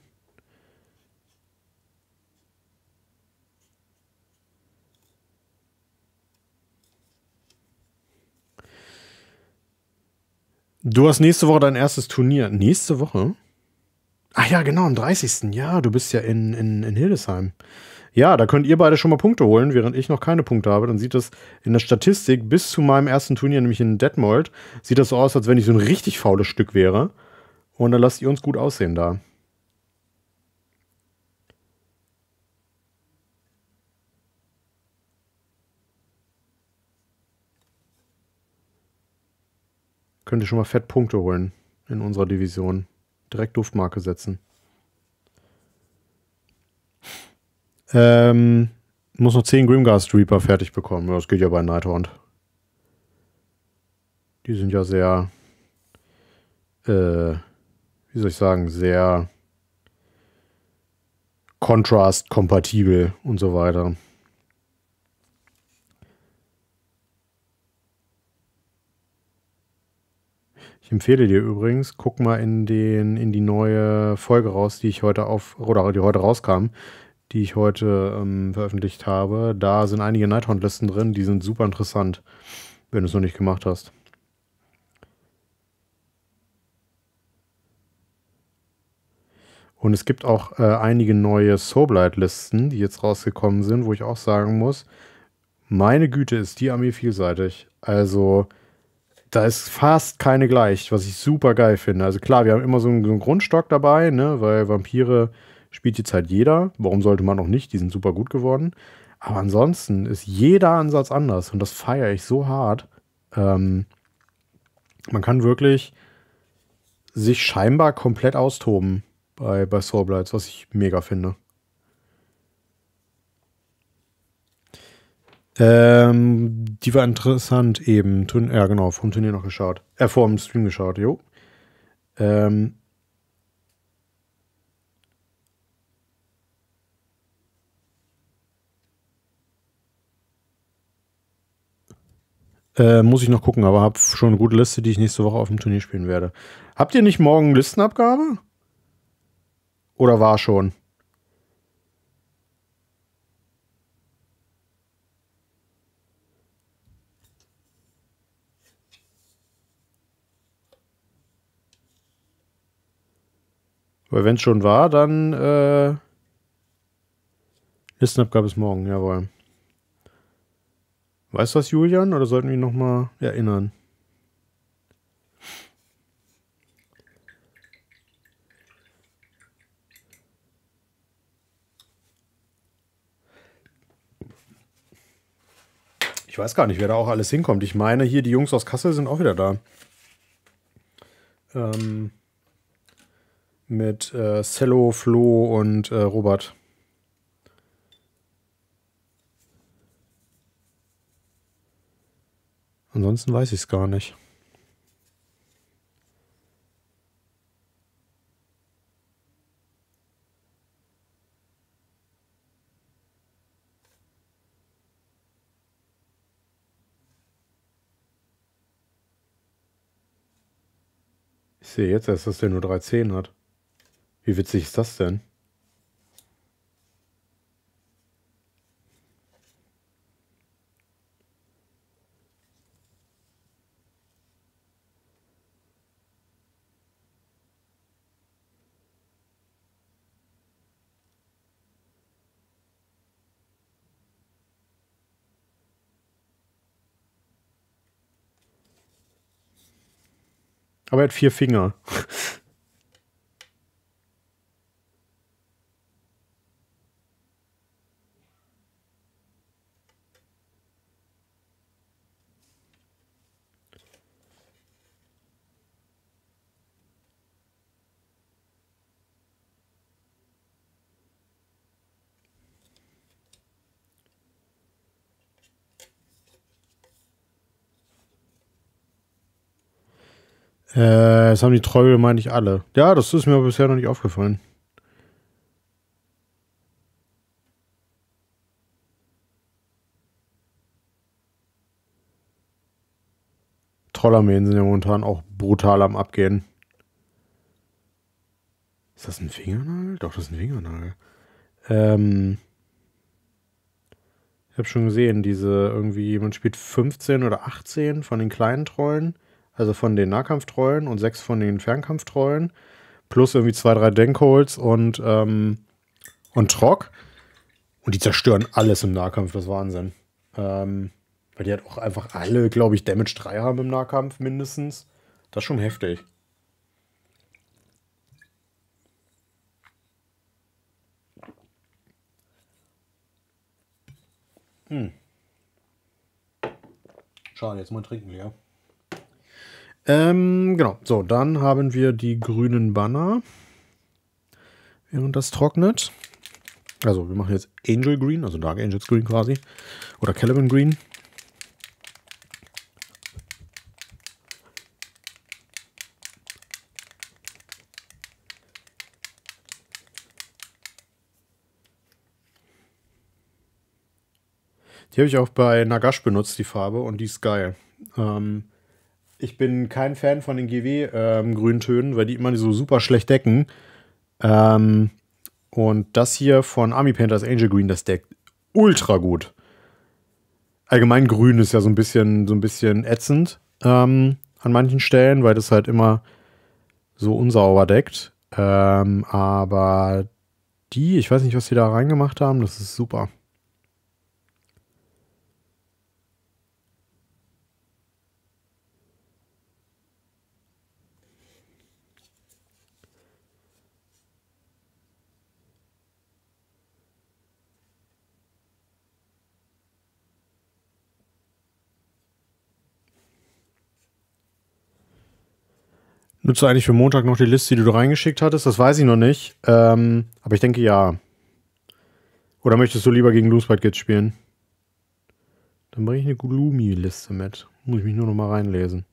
Du hast nächste Woche dein erstes Turnier. Nächste Woche? Ach ja, genau, am dreißigsten Ja, du bist ja in, in, in Hildesheim. Ja, da könnt ihr beide schon mal Punkte holen, während ich noch keine Punkte habe. Dann sieht das in der Statistik bis zu meinem ersten Turnier, nämlich in Detmold, sieht das so aus, als wenn ich so ein richtig faules Stück wäre. Und dann lasst ihr uns gut aussehen da. Könnt ihr schon mal fett Punkte holen in unserer Division. Direkt Duftmarke setzen. Ähm, muss noch zehn Grimghast Reaper fertig bekommen. Das geht ja bei Nighthaunt. Die sind ja sehr, äh, wie soll ich sagen, sehr Contrast-kompatibel und so weiter. Ich empfehle dir übrigens, guck mal in, den, in die neue Folge raus, die ich heute auf, oder die heute rauskam, die ich heute ähm, veröffentlicht habe. Da sind einige Nighthaunt-Listen drin, die sind super interessant, wenn du es noch nicht gemacht hast. Und es gibt auch äh, einige neue Soulblight-Listen, die jetzt rausgekommen sind, wo ich auch sagen muss, meine Güte, ist die Armee vielseitig. Also, da ist fast keine gleich, was ich super geil finde. Also klar, wir haben immer so einen, so einen Grundstock dabei, ne, weil Vampire spielt jetzt halt jeder. Warum sollte man auch nicht? Die sind super gut geworden. Aber ansonsten ist jeder Ansatz anders und das feiere ich so hart. Ähm, man kann wirklich sich scheinbar komplett austoben bei, bei Soulblights, was ich mega finde. Ähm, die war interessant eben. Turn ja, genau, vom Turnier noch geschaut. Äh, vor dem Stream geschaut, jo. Ähm, äh, muss ich noch gucken, aber habe schon eine gute Liste, die ich nächste Woche auf dem Turnier spielen werde. Habt ihr nicht morgen Listenabgabe? Oder war schon? Weil wenn es schon war, dann äh, Listenabgabe ist morgen, jawohl. Weißt du was, Julian? Oder sollten wir ihn nochmal erinnern? Ich weiß gar nicht, wer da auch alles hinkommt. Ich meine, hier die Jungs aus Kassel sind auch wieder da. Ähm, mit äh, Cello, Flo und äh, Robert. Ansonsten weiß ich es gar nicht. Ich sehe jetzt erst, dass der nur drei Zehen hat. Wie witzig ist das denn? Aber er hat vier Finger. Äh, das haben die Troll, meine ich, alle. Ja, das ist mir bisher noch nicht aufgefallen. Trollarmeen sind ja momentan auch brutal am Abgehen. Ist das ein Fingernagel? Doch, das ist ein Fingernagel. Ähm, ich habe schon gesehen, diese irgendwie, man spielt fünfzehn oder achtzehn von den kleinen Trollen, also von den Nahkampftrollen und sechs von den Fernkampftrollen, plus irgendwie zwei, drei Denkholz und, ähm, und Trock. Und die zerstören alles im Nahkampf, das ist Wahnsinn. Ähm, weil die halt auch einfach alle, glaube ich, Damage drei haben im Nahkampf mindestens. Das ist schon heftig. Hm. Schade, jetzt mal trinken leer. Ähm, genau. So, dann haben wir die grünen Banner. Während das trocknet. Also, wir machen jetzt Angel Green, also Dark Angels Green quasi. Oder Caliban Green. Die habe ich auch bei Nagash benutzt, die Farbe, und die ist geil. Ähm, ich bin kein Fan von den G W-Grüntönen, ähm, weil die immer so super schlecht decken. Ähm, und das hier von Army Painters Angel Green, das deckt ultra gut. Allgemein grün ist ja so ein bisschen, so ein bisschen ätzend ähm, an manchen Stellen, weil das halt immer so unsauber deckt. Ähm, aber die, ich weiß nicht, was die da reingemacht haben, das ist super. Nutzt du eigentlich für Montag noch die Liste, die du reingeschickt hattest? Das weiß ich noch nicht. Ähm, aber ich denke ja. Oder möchtest du lieber gegen Loose Kids spielen? Dann bringe ich eine Gloomy-Liste mit. Muss ich mich nur noch mal reinlesen.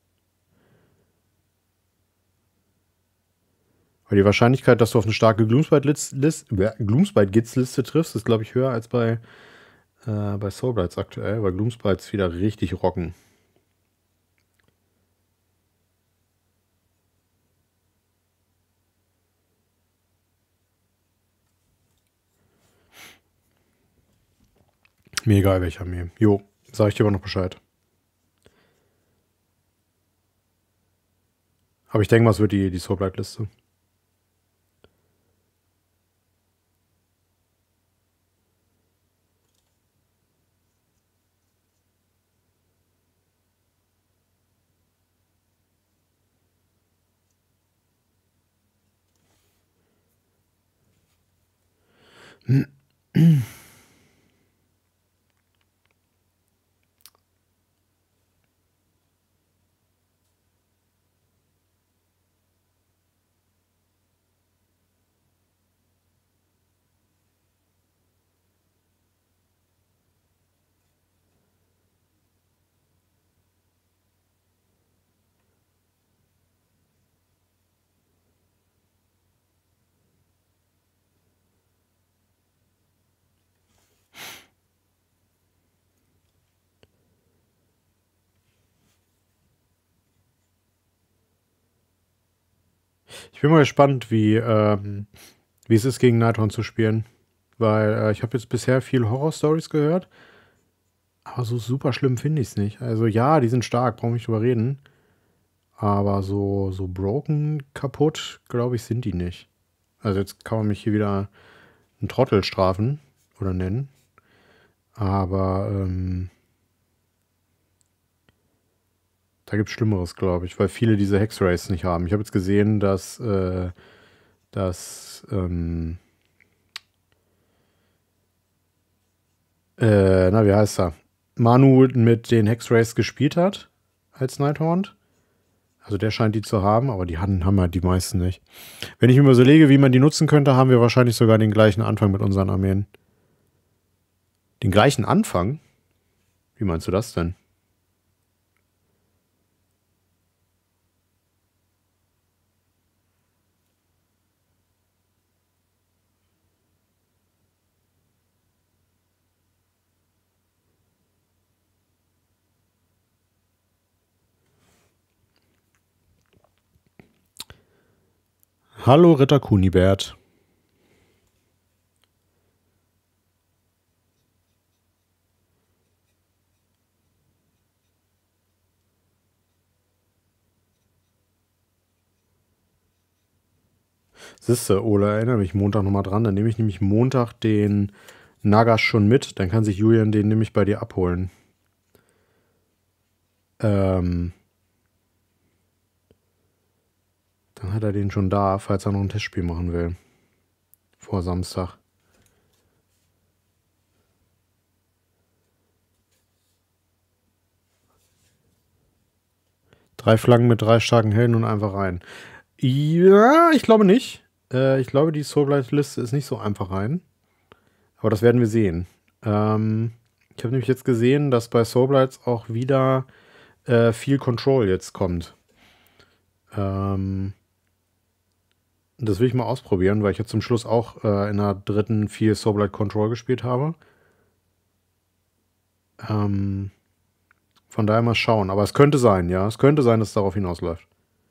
Weil die Wahrscheinlichkeit, dass du auf eine starke Gloomspite-Gids-Liste triffst, ist, glaube ich, höher als bei, äh, bei Soulblights aktuell, weil Gloomspites wieder richtig rocken. Mir egal, welcher Armee. Jo, sag ich dir aber noch Bescheid. Aber ich denke mal, es wird die, die Soulblight-Liste. Ich bin mal gespannt, wie, ähm, wie es ist, gegen Nighthorn zu spielen. Weil äh, ich habe jetzt bisher viel Horror-Stories gehört. Aber so super schlimm finde ich es nicht. Also ja, die sind stark, brauche nicht drüber reden. Aber so, so broken, kaputt, glaube ich, sind die nicht. Also jetzt kann man mich hier wieder einen Trottel strafen oder nennen. Aber ähm, da gibt es Schlimmeres, glaube ich, weil viele diese Hexrays nicht haben. Ich habe jetzt gesehen, dass, äh, dass ähm, äh, na, wie heißt er? Manu mit den Hexrays gespielt hat als Nighthorn. Also der scheint die zu haben, aber die haben, haben halt die meisten nicht. Wenn ich mir so lege, wie man die nutzen könnte, haben wir wahrscheinlich sogar den gleichen Anfang mit unseren Armeen. Den gleichen Anfang? Wie meinst du das denn? Hallo Ritter Kunibert. Siehste, Ola, erinnere mich Montag nochmal dran. Dann nehme ich nämlich Montag den Nagas schon mit. Dann kann sich Julian den nämlich bei dir abholen. Ähm, dann hat er den schon da, falls er noch ein Testspiel machen will. Vor Samstag. Drei Flaggen mit drei starken Helden und einfach rein. Ja, ich glaube nicht. Äh, ich glaube, die Soulblight-Liste ist nicht so einfach rein. Aber das werden wir sehen. Ähm, ich habe nämlich jetzt gesehen, dass bei Soulblights auch wieder äh, viel Control jetzt kommt. Ähm, das will ich mal ausprobieren, weil ich jetzt zum Schluss auch äh, in der dritten viel Soulblight Control gespielt habe. Ähm, von daher mal schauen. Aber es könnte sein, ja. Es könnte sein, dass es darauf hinausläuft.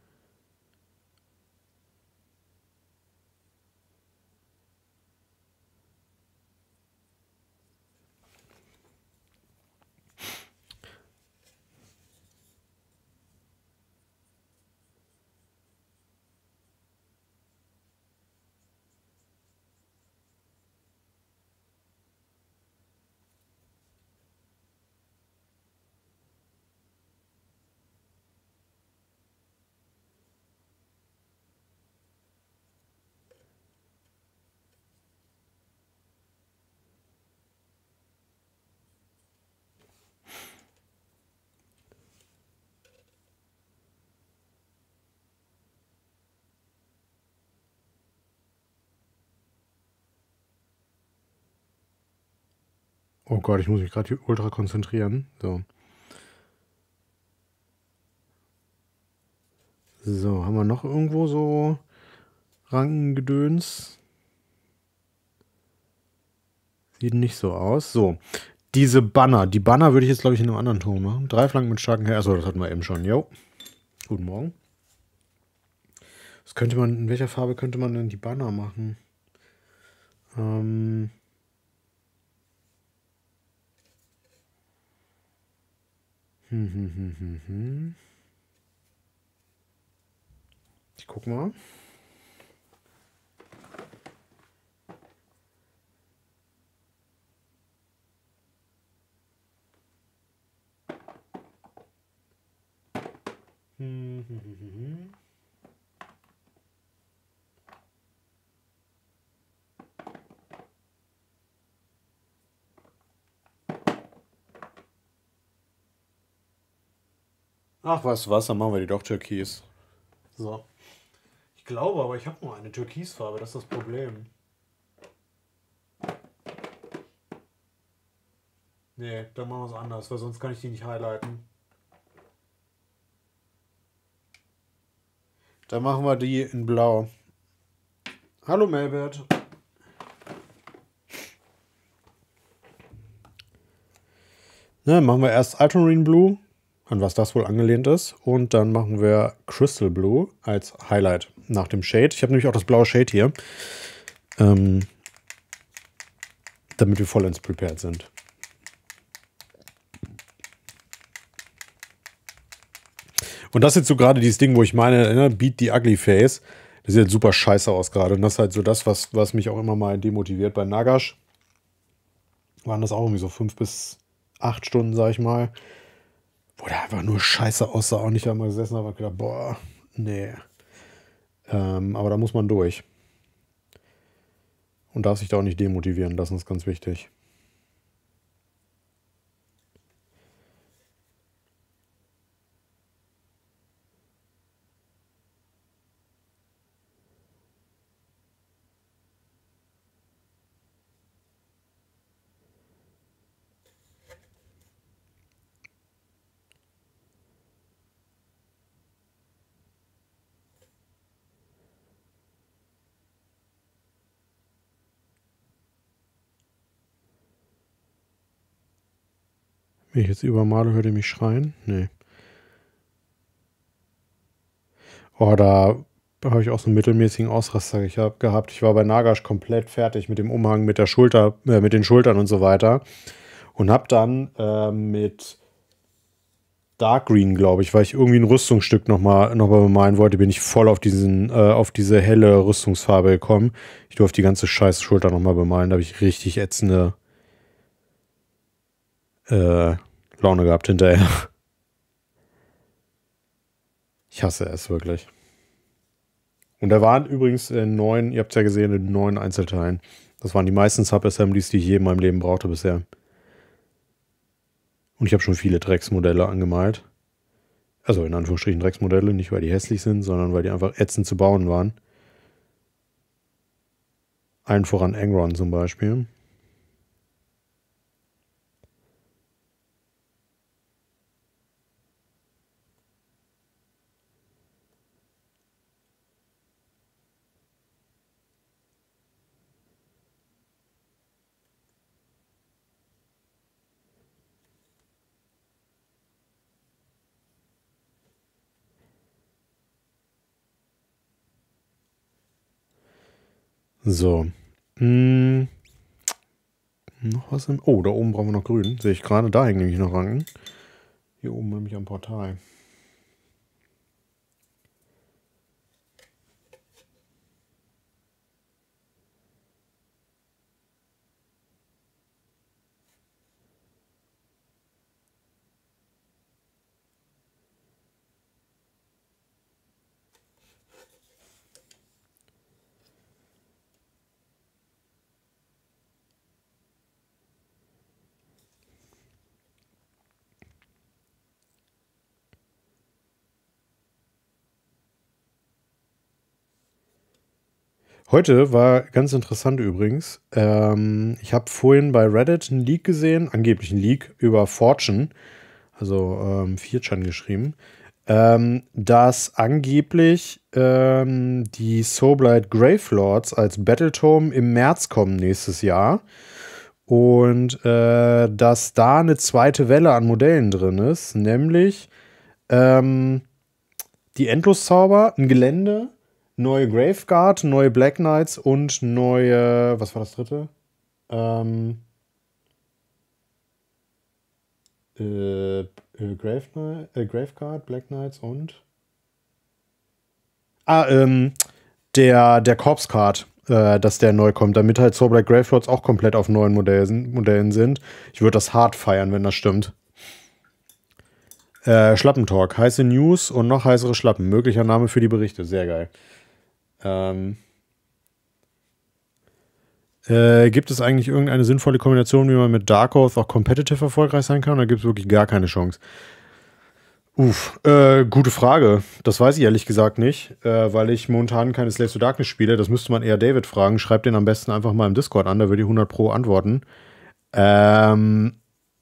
Oh Gott, ich muss mich gerade ultra konzentrieren. So. So, haben wir noch irgendwo so Rangengedöns? Sieht nicht so aus. So, diese Banner. Die Banner würde ich jetzt, glaube ich, in einem anderen Ton machen. Drei Flanken mit starken Herren. Achso, das hatten wir eben schon. Jo. Guten Morgen. Was könnte man, in welcher Farbe könnte man denn die Banner machen? Ähm. Hm, hm, hm, hm, hm. Ich guck mal. Hm, hm, hm, hm, hm. Ach, weißt du was, dann machen wir die doch Türkis. So. Ich glaube aber, ich habe nur eine Türkisfarbe, das ist das Problem. Nee, dann machen wir es anders, weil sonst kann ich die nicht highlighten. Dann machen wir die in blau. Hallo Melbert. Ne, machen wir erst Ultramarine Blue, an was das wohl angelehnt ist. Und dann machen wir Crystal Blue als Highlight. nach dem Shade. Ich habe nämlich auch das blaue Shade hier. Ähm, damit wir vollends prepared sind. Und das ist jetzt so gerade dieses Ding, wo ich meine, ne, Beat the Ugly Face. Das sieht halt super scheiße aus gerade. Und das ist halt so das, was, was mich auch immer mal demotiviert. Bei Nagash waren das auch irgendwie so fünf bis acht Stunden, sag ich mal. Wo der einfach nur scheiße aussah. Und ich habe mal gesessen und habe gedacht, boah, nee. Ähm, aber da muss man durch. Und darf sich da auch nicht demotivieren lassen, ist ganz wichtig. Wenn ich jetzt übermale, hört ihr mich schreien? Nee. Oh, da habe ich auch so einen mittelmäßigen Ausraster ich hab gehabt. Ich war bei Nagash komplett fertig mit dem Umhang, mit der Schulter, äh, mit den Schultern und so weiter. Und habe dann äh, mit Dark Green, glaube ich, weil ich irgendwie ein Rüstungsstück nochmal noch mal bemalen wollte, bin ich voll auf diesen, äh, auf diese helle Rüstungsfarbe gekommen. Ich durfte die ganze scheiß Schulter nochmal bemalen. Da habe ich richtig ätzende äh, Laune gehabt hinterher. Ich hasse es wirklich. Und da waren übrigens in neun, ihr habt es ja gesehen, in neun Einzelteilen. Das waren die meisten Sub-Assemblies, die ich je in meinem Leben brauchte bisher. Und ich habe schon viele Drecksmodelle angemalt. Also in Anführungsstrichen Drecksmodelle, nicht weil die hässlich sind, sondern weil die einfach ätzend zu bauen waren. Allen voran Angron zum Beispiel. So. Hm. Noch was im... Oh, da oben brauchen wir noch grün. Sehe ich gerade. Da hängen nämlich noch Ranken. Hier oben nämlich am Portal. Heute war ganz interessant übrigens. Ähm, ich habe vorhin bei Reddit einen Leak gesehen, angeblich einen Leak über Fortune, also ähm, vier chan geschrieben, ähm, dass angeblich ähm, die Soulblight Gravelords als Battletome im März kommen nächstes Jahr. Und äh, dass da eine zweite Welle an Modellen drin ist, nämlich ähm, die Endloszauber, ein Gelände, neue Graveguard, neue Black Knights und neue, was war das dritte? Ähm, äh, äh, Grave Knight, äh, Graveguard, Black Knights und Ah, ähm, der, der Corpse Card, äh, dass der neu kommt, damit halt Soulblight Gravelords auch komplett auf neuen Modellen, Modellen sind. Ich würde das hart feiern, wenn das stimmt. Äh, Schlappentalk, heiße News und noch heißere Schlappen. Möglicher Name für die Berichte, sehr geil. Ähm, äh, gibt es eigentlich irgendeine sinnvolle Kombination, wie man mit Dark Oath auch competitive erfolgreich sein kann? Oder gibt es wirklich gar keine Chance? Uff, äh, gute Frage. Das weiß ich ehrlich gesagt nicht, äh, weil ich momentan keine Slaves to Darkness spiele. Das müsste man eher David fragen. Schreibt den am besten einfach mal im Discord an, da würde ich hundert Pro antworten. Ähm,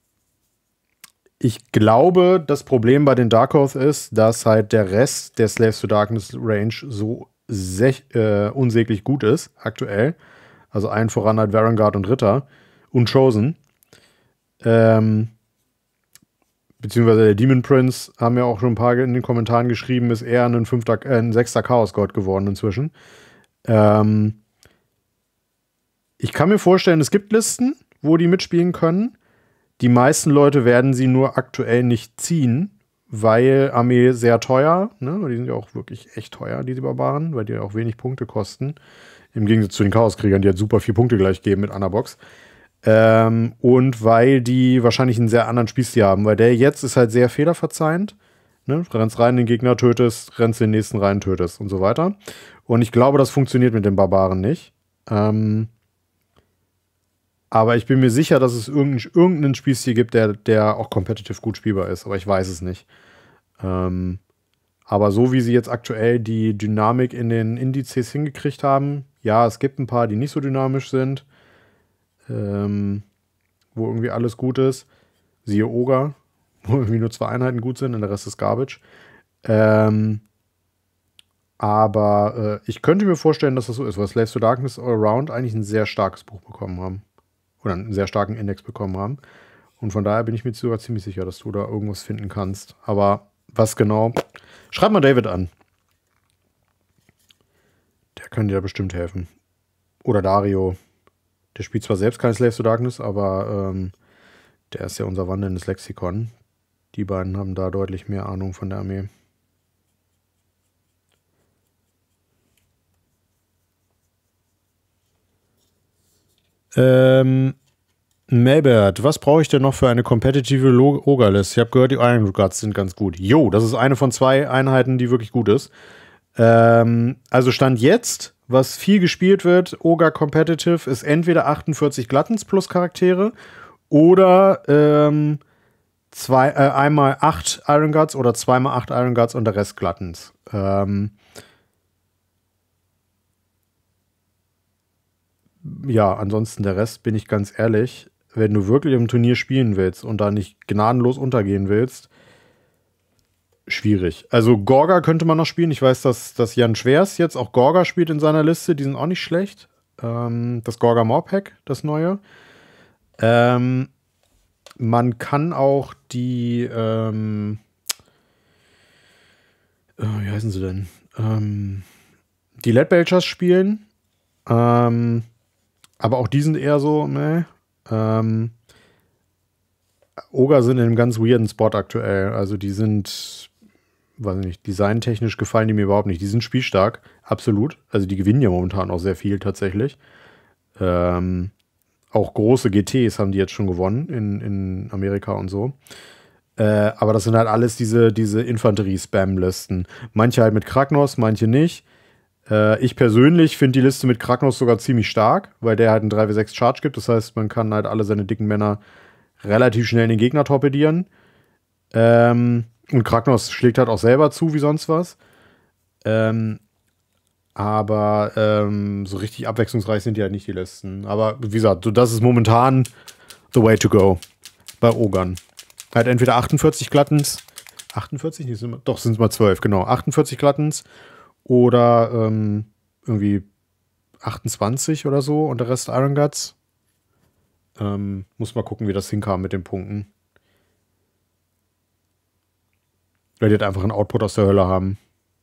ich glaube, das Problem bei den Dark Oath ist, dass halt der Rest der Slaves to Darkness Range so sech, äh, unsäglich gut ist, aktuell. Also allen voran halt Varangard und Ritter und Chosen. Ähm, beziehungsweise der Demon Prince, haben ja auch schon ein paar in den Kommentaren geschrieben, ist eher ein, fünfter, äh, ein sechster Chaos-Gott geworden inzwischen. Ähm, ich kann mir vorstellen, es gibt Listen, wo die mitspielen können. Die meisten Leute werden sie nur aktuell nicht ziehen, weil Armee sehr teuer, ne? Die sind ja auch wirklich echt teuer, diese Barbaren, weil die ja auch wenig Punkte kosten. Im Gegensatz zu den Chaoskriegern, die halt super viel Punkte gleich geben mit einer Box. Ähm, und weil die wahrscheinlich einen sehr anderen Spielstil haben, weil der jetzt ist halt sehr fehlerverzeihend. Ne? Rennst rein, den Gegner tötest, rennst den nächsten rein, tötest und so weiter. Und ich glaube, das funktioniert mit den Barbaren nicht. Ähm, aber ich bin mir sicher, dass es irgendeinen, irgendeinen Spielstil gibt, der, der auch competitive gut spielbar ist. Aber ich weiß es nicht. Ähm, aber so wie sie jetzt aktuell die Dynamik in den Indizes hingekriegt haben, ja, es gibt ein paar, die nicht so dynamisch sind, ähm, wo irgendwie alles gut ist. Siehe Ogre, wo irgendwie nur zwei Einheiten gut sind und der Rest ist Garbage. Ähm, aber äh, ich könnte mir vorstellen, dass das so ist, weil Slaves to Darkness All Around eigentlich ein sehr starkes Buch bekommen haben. Oder einen sehr starken Index bekommen haben. Und von daher bin ich mir sogar ziemlich sicher, dass du da irgendwas finden kannst. Aber was genau? Schreib mal David an. Der kann dir da bestimmt helfen. Oder Dario. Der spielt zwar selbst kein Slaves to Darkness, aber ähm, der ist ja unser wandelndes Lexikon. Die beiden haben da deutlich mehr Ahnung von der Armee. Ähm, Melbert, was brauche ich denn noch für eine competitive Ogre-List? Ich habe gehört, die Iron Guards sind ganz gut. Jo, das ist eine von zwei Einheiten, die wirklich gut ist. Ähm, also Stand jetzt, was viel gespielt wird, Ogre Competitive, ist entweder achtundvierzig Glattens plus Charaktere oder ähm, zwei, äh, einmal acht Iron Guards oder zweimal acht Iron Guards und der Rest Glattens. Ähm, ja, ansonsten der Rest, bin ich ganz ehrlich, wenn du wirklich im Turnier spielen willst und da nicht gnadenlos untergehen willst, schwierig. Also Gorga könnte man noch spielen. Ich weiß, dass, dass Jan Schwers jetzt auch Gorga spielt in seiner Liste. Die sind auch nicht schlecht. Ähm, das Gorga Morpack, das neue. Ähm, man kann auch die, ähm, äh, wie heißen sie denn? Ähm, die Lead Belchers spielen. Ähm, aber auch die sind eher so, ne? Ähm, Ogre sind in einem ganz weirden Spot aktuell. Also die sind, weiß ich nicht, designtechnisch gefallen die mir überhaupt nicht. Die sind spielstark, absolut. Also die gewinnen ja momentan auch sehr viel tatsächlich. Ähm, auch große G Ts haben die jetzt schon gewonnen in, in Amerika und so. Äh, aber das sind halt alles diese, diese Infanterie-Spam-Listen. Manche halt mit Kragnos, manche nicht. Äh, ich persönlich finde die Liste mit Kragnos sogar ziemlich stark, weil der halt einen drei W sechs Charge gibt. Das heißt, man kann halt alle seine dicken Männer relativ schnell den Gegner torpedieren. Ähm, und Kragnos schlägt halt auch selber zu, wie sonst was. Ähm, aber ähm, so richtig abwechslungsreich sind die halt nicht, die Listen. Aber wie gesagt, so, das ist momentan the way to go bei Ogern. Halt entweder achtundvierzig Glattens, achtundvierzig? Nee, sind, doch, sind es mal zwölf, genau. achtundvierzig Glattens oder ähm, irgendwie achtundzwanzig oder so und der Rest Iron Guts. Ähm, muss mal gucken, wie das hinkam mit den Punkten. Weil die halt einfach einen Output aus der Hölle haben.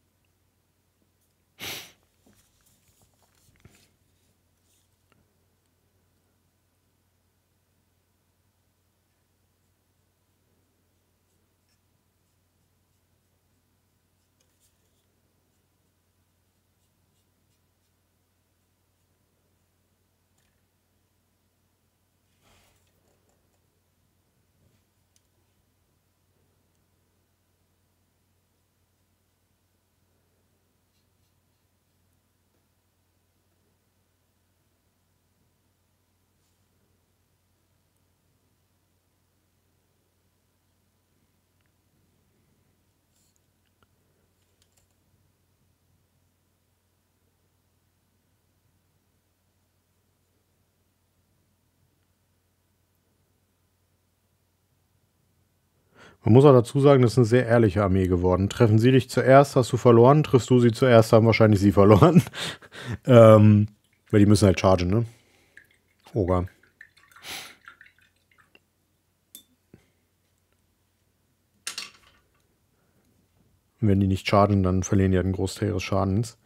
Man muss auch dazu sagen, das ist eine sehr ehrliche Armee geworden. Treffen sie dich zuerst, hast du verloren. Triffst du sie zuerst, haben wahrscheinlich sie verloren. ähm, weil die müssen halt chargen, ne? Ogre. wenn die nicht chargen, dann verlieren die halt einen Großteil ihres Schadens.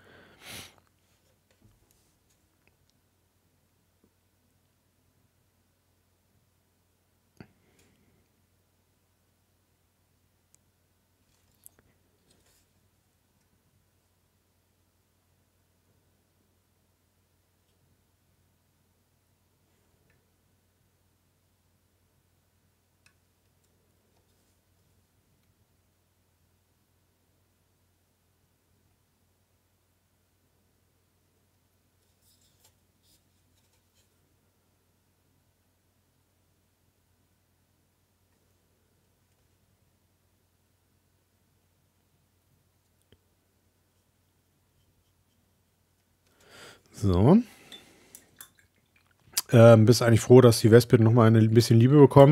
So. Ähm, bist eigentlich froh, dass die Vespid nochmal ein bisschen Liebe bekommen?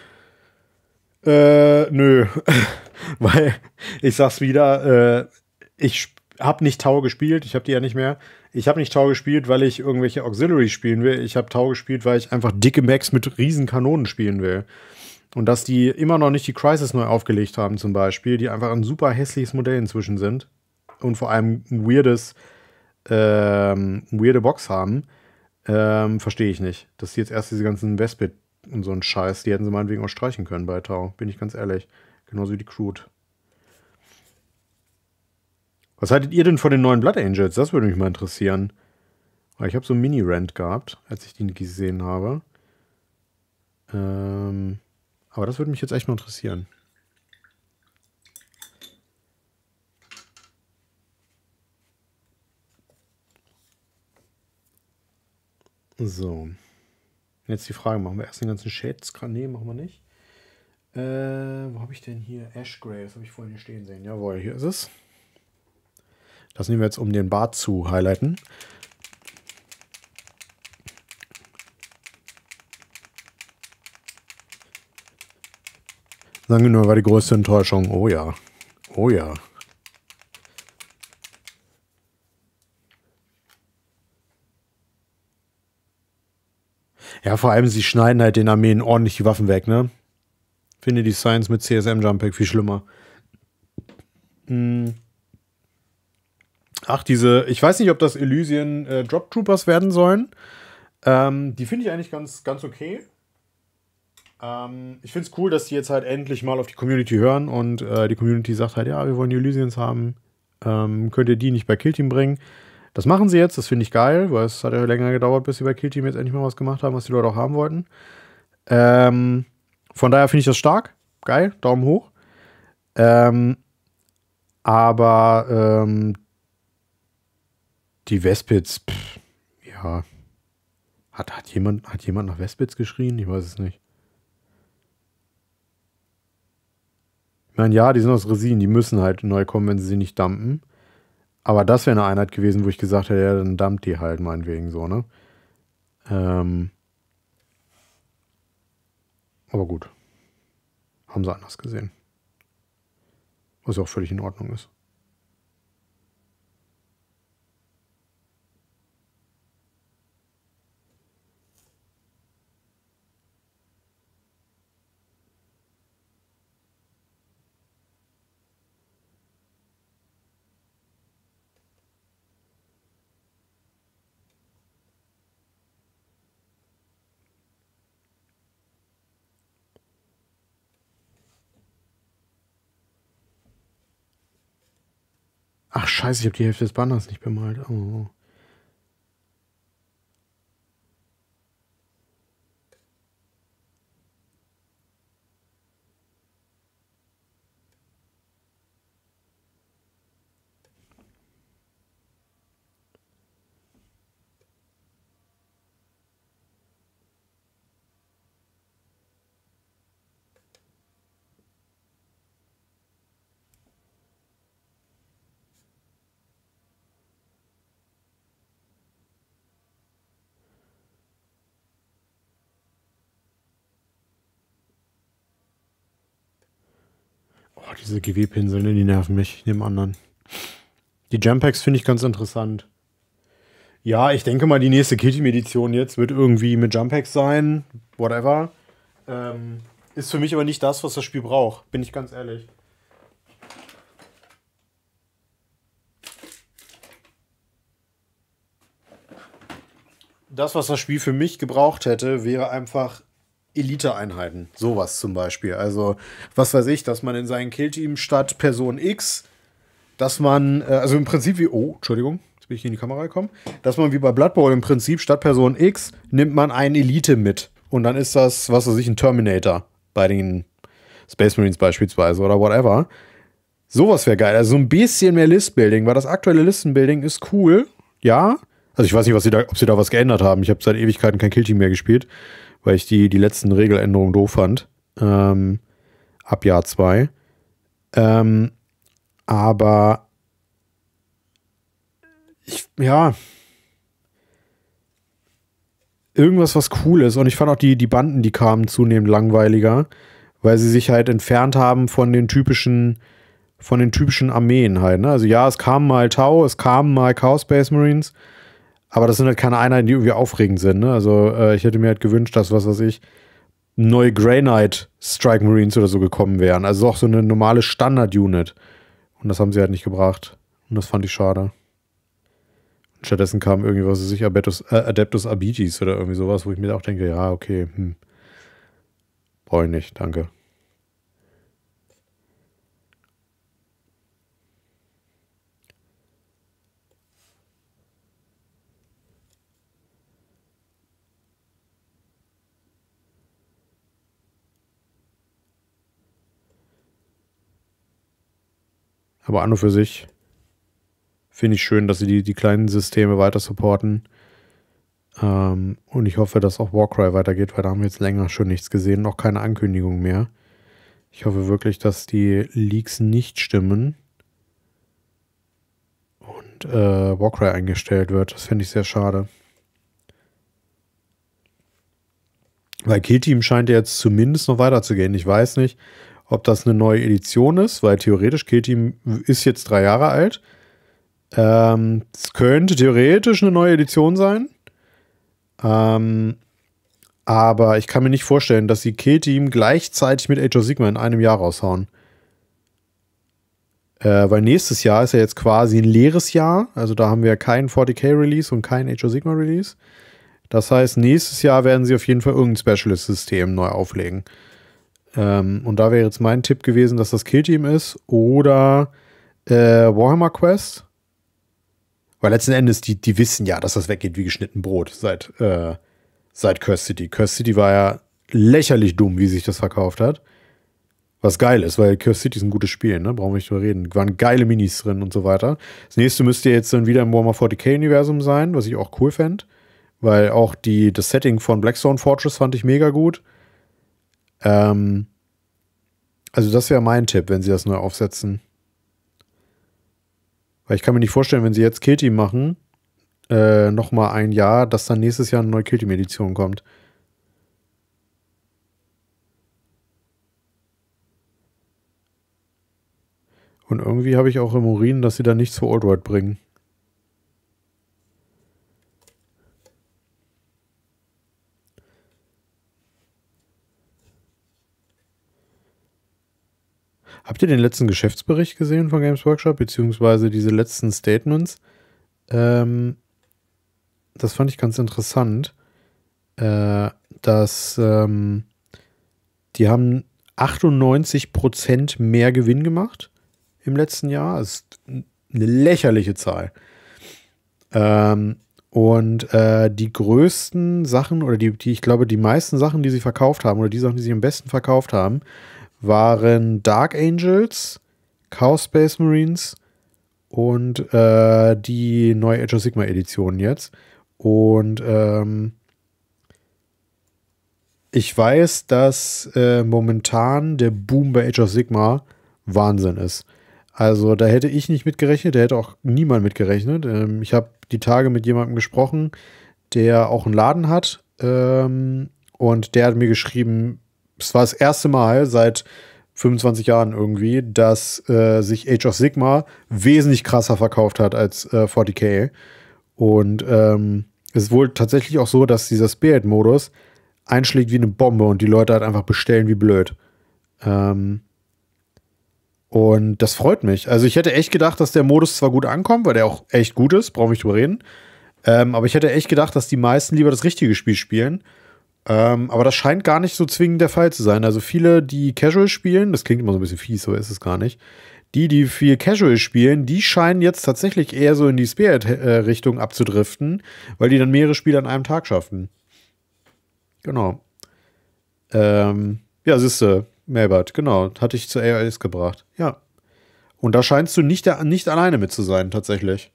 Äh, nö. Weil, ich sag's wieder, äh, ich habe nicht Tau gespielt, ich habe die ja nicht mehr. Ich habe nicht Tau gespielt, weil ich irgendwelche Auxiliaries spielen will. Ich habe Tau gespielt, weil ich einfach dicke Mechs mit riesen Kanonen spielen will. Und dass die immer noch nicht die Crisis neu aufgelegt haben, zum Beispiel, die einfach ein super hässliches Modell inzwischen sind. Und vor allem ein weirdes, ähm, weirde Box haben, ähm, verstehe ich nicht. Dass die jetzt erst diese ganzen Vespid und so einen Scheiß, die hätten sie meinetwegen auch streichen können bei Tau, bin ich ganz ehrlich. Genauso wie die Crude. Was haltet ihr denn von den neuen Blood Angels? Das würde mich mal interessieren. Weil ich habe so einen Mini-Rant gehabt, als ich die gesehen habe. Ähm, aber das würde mich jetzt echt mal interessieren. So. Jetzt die Frage, machen wir erst den ganzen Shades? Nee, machen wir nicht. Äh, wo habe ich denn hier? Ashgrave, habe ich vorhin hier stehen sehen. Jawohl, hier ist es. Das nehmen wir jetzt, um den Bart zu highlighten. Sagen wir nur, war die größte Enttäuschung. Oh ja. Oh ja. Ja, vor allem, sie schneiden halt den Armeen ordentlich die Waffen weg, ne? Finde die Science mit C S M-Jump-Pack viel schlimmer. Hm. Ach, diese, ich weiß nicht, ob das Elysian äh, Drop Troopers werden sollen. Ähm, die finde ich eigentlich ganz, ganz okay. Ähm, ich finde es cool, dass die jetzt halt endlich mal auf die Community hören und äh, die Community sagt halt, ja, wir wollen die Elysians haben. Ähm, könnt ihr die nicht bei Killteam bringen? Das machen sie jetzt, das finde ich geil, weil es hat ja länger gedauert, bis sie bei Killteam jetzt endlich mal was gemacht haben, was die Leute auch haben wollten. Ähm, von daher finde ich das stark. Geil, Daumen hoch. Ähm, aber ähm, die Vespids, pff, ja. Hat, hat, jemand, hat jemand nach Vespids geschrien? Ich weiß es nicht. Ich meine, ja, die sind aus Resin, die müssen halt neu kommen, wenn sie sie nicht dumpen. Aber das wäre eine Einheit gewesen, wo ich gesagt hätte, ja, dann dumpt die halt meinetwegen so, ne? Ähm, aber gut. Haben sie anders gesehen. Was auch völlig in Ordnung ist. Ach scheiße, ich habe die Hälfte des Banners nicht bemalt. Oh. Oh, diese G W-Pinsel, ne, die nerven mich, dem anderen. Die Jam-Packs finde ich ganz interessant. Ja, ich denke mal, die nächste Killteam-Edition jetzt wird irgendwie mit Jump-Packs sein. Whatever. Ähm, ist für mich aber nicht das, was das Spiel braucht. Bin ich ganz ehrlich. das, was das Spiel für mich gebraucht hätte, wäre einfach Elite-Einheiten. Sowas zum Beispiel. Also, was weiß ich, dass man in seinem Killteam statt Person X, dass man, äh, also im Prinzip wie, oh, Entschuldigung, jetzt bin ich in die Kamera gekommen, dass man wie bei Blood Bowl im Prinzip statt Person X nimmt man einen Elite mit. Und dann ist das, was weiß ich, ein Terminator bei den Space Marines beispielsweise oder whatever. Sowas wäre geil. Also so ein bisschen mehr Listbuilding, weil das aktuelle Listenbuilding ist cool, ja. Also ich weiß nicht, was sie da, ob sie da was geändert haben. Ich habe seit Ewigkeiten kein Killteam mehr gespielt, weil ich die, die letzten Regeländerungen doof fand. Ähm, ab Jahr zwei. Ähm, aber ich, ja, irgendwas, was cool ist. Und ich fand auch die, die Banden, die kamen, zunehmend langweiliger, weil sie sich halt entfernt haben von den typischen, von den typischen Armeen halt. Ne? Also ja, es kamen mal Tau, es kamen mal Chaos Space Marines, aber das sind halt keine Einheiten, die irgendwie aufregend sind. Ne? Also äh, ich hätte mir halt gewünscht, dass, was weiß ich, neue Grey Knight Strike Marines oder so gekommen wären. Also auch so eine normale Standard-Unit. Und das haben sie halt nicht gebracht. Und das fand ich schade. Und stattdessen kam irgendwie, was weiß ich, Adeptus, äh, Adeptus Arbites oder irgendwie sowas, wo ich mir auch denke, ja, okay, hm. Brauche ich nicht, danke. Aber an und für sich finde ich schön, dass sie die, die kleinen Systeme weiter supporten. Ähm, und ich hoffe, dass auch Warcry weitergeht, weil da haben wir jetzt länger schon nichts gesehen, noch keine Ankündigung mehr. Ich hoffe wirklich, dass die Leaks nicht stimmen und äh, Warcry eingestellt wird. Das finde ich sehr schade. Weil Killteam scheint ja jetzt zumindest noch weiterzugehen. Ich weiß nicht, ob das eine neue Edition ist, weil theoretisch Killteam ist jetzt drei Jahre alt. Ähm, es könnte theoretisch eine neue Edition sein. Ähm, aber ich kann mir nicht vorstellen, dass sie Killteam gleichzeitig mit Age of Sigmar in einem Jahr raushauen. Äh, weil nächstes Jahr ist ja jetzt quasi ein leeres Jahr. Also da haben wir keinen forty K Release und keinen Age of Sigmar Release. Das heißt, nächstes Jahr werden sie auf jeden Fall irgendein Specialist-System neu auflegen. Ähm, und da wäre jetzt mein Tipp gewesen, dass das Killteam ist oder äh, Warhammer Quest. Weil letzten Endes, die, die wissen ja, dass das weggeht wie geschnitten Brot seit, äh, seit Curse City. Curse City war ja lächerlich dumm, wie sich das verkauft hat. Was geil ist, weil Curse City ist ein gutes Spiel, ne? Brauchen wir nicht drüber reden. Waren geile Minis drin und so weiter. Das nächste müsste jetzt dann wieder im Warhammer forty K-Universum sein, was ich auch cool fände. Weil auch die, das Setting von Blackstone Fortress fand ich mega gut. Ähm, also das wäre mein Tipp, wenn sie das neu aufsetzen. Weil ich kann mir nicht vorstellen, wenn sie jetzt Killteam machen, äh, nochmal ein Jahr, dass dann nächstes Jahr eine neue Killteam-Edition kommt. Und irgendwie habe ich auch im Urin, dass sie da nichts für Old World bringen. Habt ihr den letzten Geschäftsbericht gesehen von Games Workshop, beziehungsweise diese letzten Statements? Ähm, das fand ich ganz interessant, äh, dass ähm, die haben achtundneunzig Prozent mehr Gewinn gemacht im letzten Jahr. Das ist eine lächerliche Zahl. Ähm, und äh, die größten Sachen oder die, die, ich glaube, die meisten Sachen, die sie verkauft haben oder die Sachen, die sie am besten verkauft haben, waren Dark Angels, Chaos Space Marines und äh, die neue Age of Sigmar Edition jetzt. Und ähm, ich weiß, dass äh, momentan der Boom bei Age of Sigmar Wahnsinn ist. Also da hätte ich nicht mitgerechnet, da hätte auch niemand mitgerechnet. Ähm, ich habe die Tage mit jemandem gesprochen, der auch einen Laden hat. Ähm, und der hat mir geschrieben, es war das erste Mal seit fünfundzwanzig Jahren irgendwie, dass äh, sich Age of Sigmar wesentlich krasser verkauft hat als äh, forty K. Und ähm, es ist wohl tatsächlich auch so, dass dieser Spirit-Modus einschlägt wie eine Bombe und die Leute halt einfach bestellen wie blöd. Ähm, und das freut mich. Also ich hätte echt gedacht, dass der Modus zwar gut ankommt, weil der auch echt gut ist, brauchen wir nicht drüber reden. Ähm, aber ich hätte echt gedacht, dass die meisten lieber das richtige Spiel spielen. Ähm, aber das scheint gar nicht so zwingend der Fall zu sein. Also viele, die Casual spielen, das klingt immer so ein bisschen fies, so ist es gar nicht. Die, die viel Casual spielen, die scheinen jetzt tatsächlich eher so in die Spirit-Richtung abzudriften, weil die dann mehrere Spiele an einem Tag schaffen. Genau. Ähm, ja, siehste, Melbert, genau. Hatte ich zu A R S gebracht. Ja. Und da scheinst du nicht, nicht alleine mit zu sein, tatsächlich.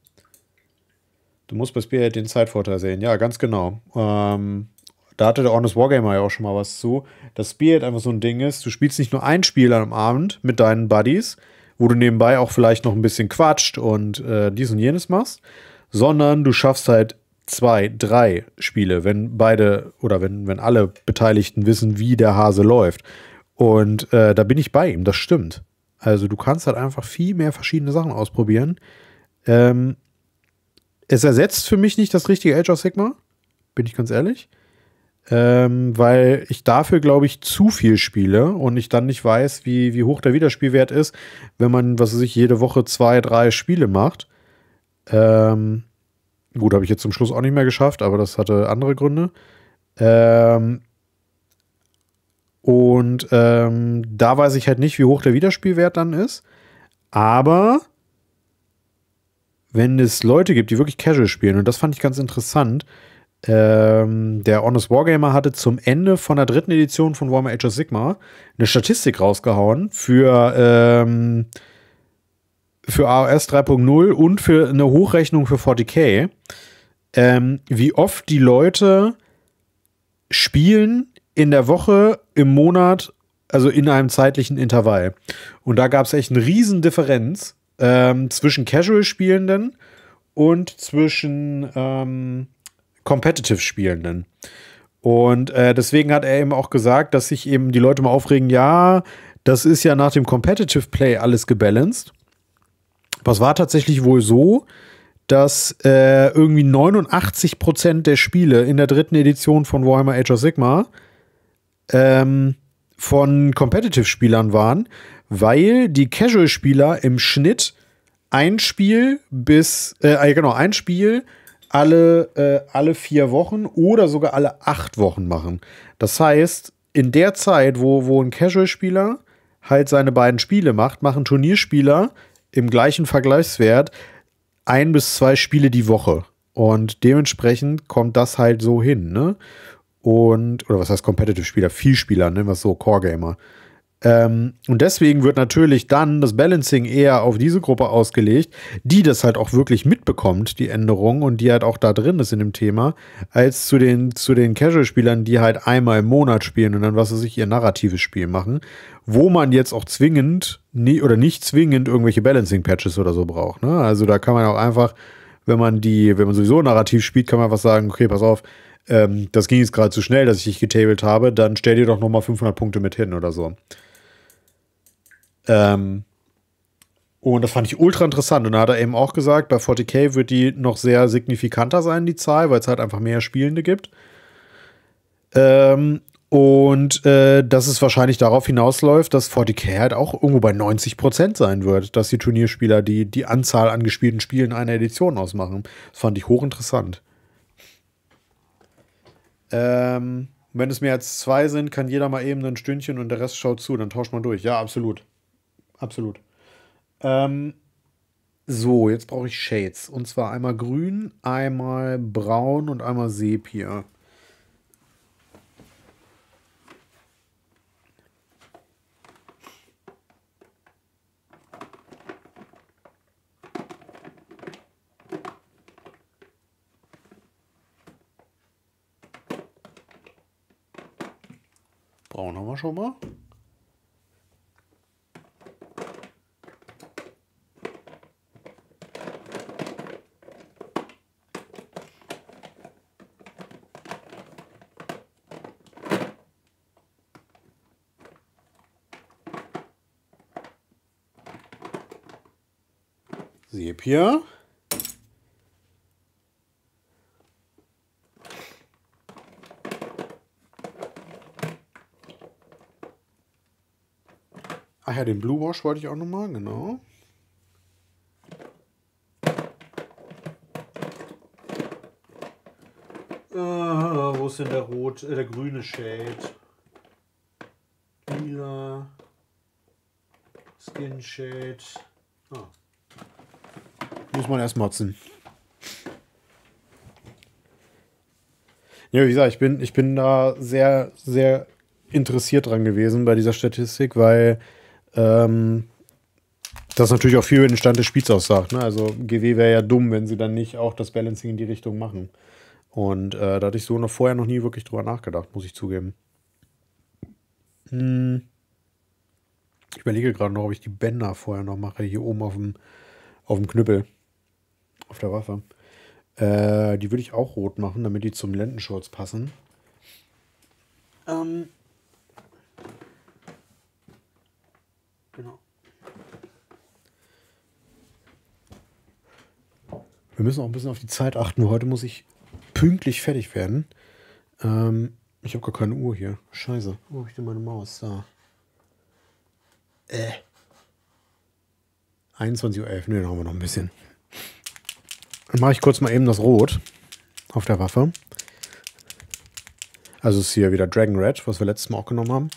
Du musst bei Spirit den Zeitvorteil sehen. Ja, ganz genau. Ähm, da hatte der Honest Wargamer ja auch schon mal was zu. Dass Spirit einfach so ein Ding ist, du spielst nicht nur ein Spiel am Abend mit deinen Buddies, wo du nebenbei auch vielleicht noch ein bisschen quatscht und äh, dies und jenes machst, sondern du schaffst halt zwei, drei Spiele, wenn beide oder wenn, wenn alle Beteiligten wissen, wie der Hase läuft. Und äh, da bin ich bei ihm, das stimmt. Also du kannst halt einfach viel mehr verschiedene Sachen ausprobieren. Ähm, es ersetzt für mich nicht das richtige Age of Sigmar, bin ich ganz ehrlich. Ähm, weil ich dafür, glaube ich, zu viel spiele und ich dann nicht weiß, wie, wie hoch der Wiederspielwert ist, wenn man, was weiß ich, jede Woche zwei, drei Spiele macht. Ähm, gut, habe ich jetzt zum Schluss auch nicht mehr geschafft, aber das hatte andere Gründe. Ähm, und ähm, da weiß ich halt nicht, wie hoch der Wiederspielwert dann ist. Aber wenn es Leute gibt, die wirklich Casual spielen, und das fand ich ganz interessant, ähm, der Honest Wargamer hatte zum Ende von der dritten Edition von Warhammer Age of Sigmar eine Statistik rausgehauen für, ähm, für A O S drei Punkt null und für eine Hochrechnung für vierzig K, ähm, wie oft die Leute spielen in der Woche, im Monat, also in einem zeitlichen Intervall. Und da gab es echt eine riesen Differenz ähm, zwischen Casual-Spielenden und zwischen ähm, Competitive-Spielenden. Und äh, deswegen hat er eben auch gesagt, dass sich eben die Leute mal aufregen, ja, das ist ja nach dem Competitive Play alles gebalanced. Aber es war tatsächlich wohl so, dass äh, irgendwie neunundachtzig Prozent der Spiele in der dritten Edition von Warhammer Age of Sigmar ähm, von Competitive-Spielern waren, weil die Casual-Spieler im Schnitt ein Spiel bis, äh, genau, ein Spiel alle, äh, alle vier Wochen oder sogar alle acht Wochen machen. Das heißt, in der Zeit, wo, wo ein Casual-Spieler halt seine beiden Spiele macht, machen Turnierspieler im gleichen Vergleichswert ein bis zwei Spiele die Woche. Und dementsprechend kommt das halt so hin, ne? Und, oder was heißt Competitive-Spieler? Vielspieler, nennen wir es so, Core-Gamer. Ähm, und deswegen wird natürlich dann das Balancing eher auf diese Gruppe ausgelegt, die das halt auch wirklich mitbekommt, die Änderung, und die halt auch da drin ist in dem Thema, als zu den, zu den Casual-Spielern, die halt einmal im Monat spielen und dann, was weiß ich, ihr narratives Spiel machen, wo man jetzt auch zwingend nie, oder nicht zwingend irgendwelche Balancing-Patches oder so braucht. Ne? Also da kann man auch einfach, wenn man die, wenn man sowieso narrativ spielt, kann man einfach sagen, okay, pass auf, ähm, das ging jetzt gerade zu schnell, dass ich dich getabelt habe, dann stell dir doch noch mal fünfhundert Punkte mit hin oder so. Ähm, und das fand ich ultra interessant. Und da hat er eben auch gesagt, bei vierzig K wird die noch sehr signifikanter sein, die Zahl, weil es halt einfach mehr Spielende gibt. Ähm, und äh, dass es wahrscheinlich darauf hinausläuft, dass vierzig K halt auch irgendwo bei neunzig Prozent sein wird, dass die Turnierspieler die, die Anzahl an gespielten Spielen einer Edition ausmachen. Das fand ich hochinteressant. Ähm, wenn es mehr als zwei sind, kann jeder mal eben ein Stündchen und der Rest schaut zu, dann tauscht man durch. Ja, absolut. Absolut. Ähm, so, jetzt brauche ich Shades. Und zwar einmal grün, einmal braun und einmal Sepia. Braun haben wir schon mal. Sepia. Ach ja, den Blue Wash wollte ich auch noch mal, genau. Ah, wo ist denn der rot, äh, der grüne Shade? Lila. Skin Shade. Ah. Muss man erst motzen. Ja, wie gesagt, ich bin, ich bin da sehr, sehr interessiert dran gewesen bei dieser Statistik, weil ähm, das natürlich auch viel über den Stand des Spiels aussagt. Ne? Also G W wäre ja dumm, wenn sie dann nicht auch das Balancing in die Richtung machen. Und äh, da hatte ich so noch vorher noch nie wirklich drüber nachgedacht, muss ich zugeben. Hm. Ich überlege gerade noch, ob ich die Bänder vorher noch mache, hier oben auf dem, auf dem Knüppel, auf der Waffe. Äh, die würde ich auch rot machen, damit die zum Lendenschurz passen. Ähm. Genau. Wir müssen auch ein bisschen auf die Zeit achten. Heute muss ich pünktlich fertig werden. Ähm, ich habe gar keine Uhr hier. Scheiße. Wo habe ich denn meine Maus? Da. Äh. einundzwanzig Uhr elf. Ne, dann haben wir noch ein bisschen. Dann mache ich kurz mal eben das Rot auf der Waffe. Also ist hier wieder Dragon Red, was wir letztes Mal auch genommen haben.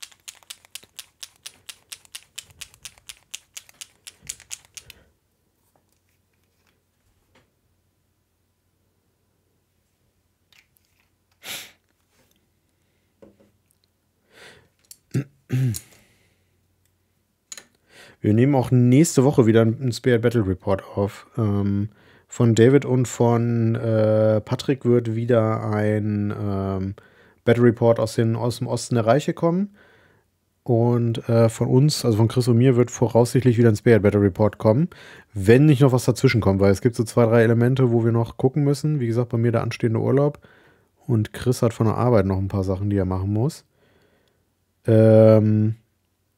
Wir nehmen auch nächste Woche wieder einen Spear Battle Report auf. Ähm, von David und von äh, Patrick wird wieder ein ähm, Battle Report aus, den, aus dem Osten der Reiche kommen. Und äh, von uns, also von Chris und mir, wird voraussichtlich wieder ein Spear Battle Report kommen. Wenn nicht noch was dazwischen kommt, weil es gibt so zwei, drei Elemente, wo wir noch gucken müssen. Wie gesagt, bei mir der anstehende Urlaub. Und Chris hat von der Arbeit noch ein paar Sachen, die er machen muss. Ähm...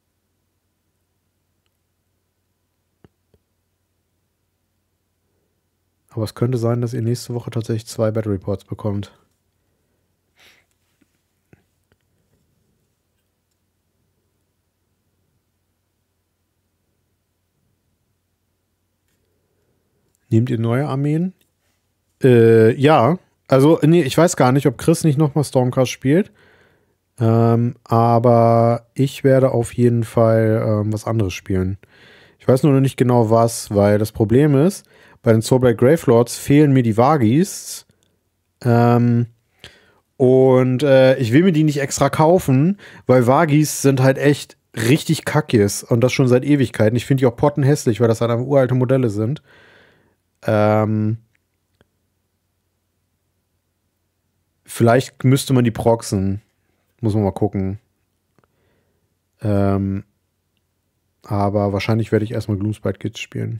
Aber es könnte sein, dass ihr nächste Woche tatsächlich zwei Battle Reports bekommt. Nehmt ihr neue Armeen? Äh, ja. Also, nee, ich weiß gar nicht, ob Chris nicht nochmal Stormcast spielt. Ähm, aber ich werde auf jeden Fall ähm, was anderes spielen. Ich weiß nur noch nicht genau was, weil das Problem ist, bei den Soulblight Gravelords fehlen mir die Vagis. Ähm, und äh, ich will mir die nicht extra kaufen, weil Vagis sind halt echt richtig kackis. Und das schon seit Ewigkeiten. Ich finde die auch pottenhässlich, weil das halt einfach uralte Modelle sind. Ähm, vielleicht müsste man die proxen. Muss man mal gucken. Ähm, aber wahrscheinlich werde ich erstmal Gloomspite Kids spielen.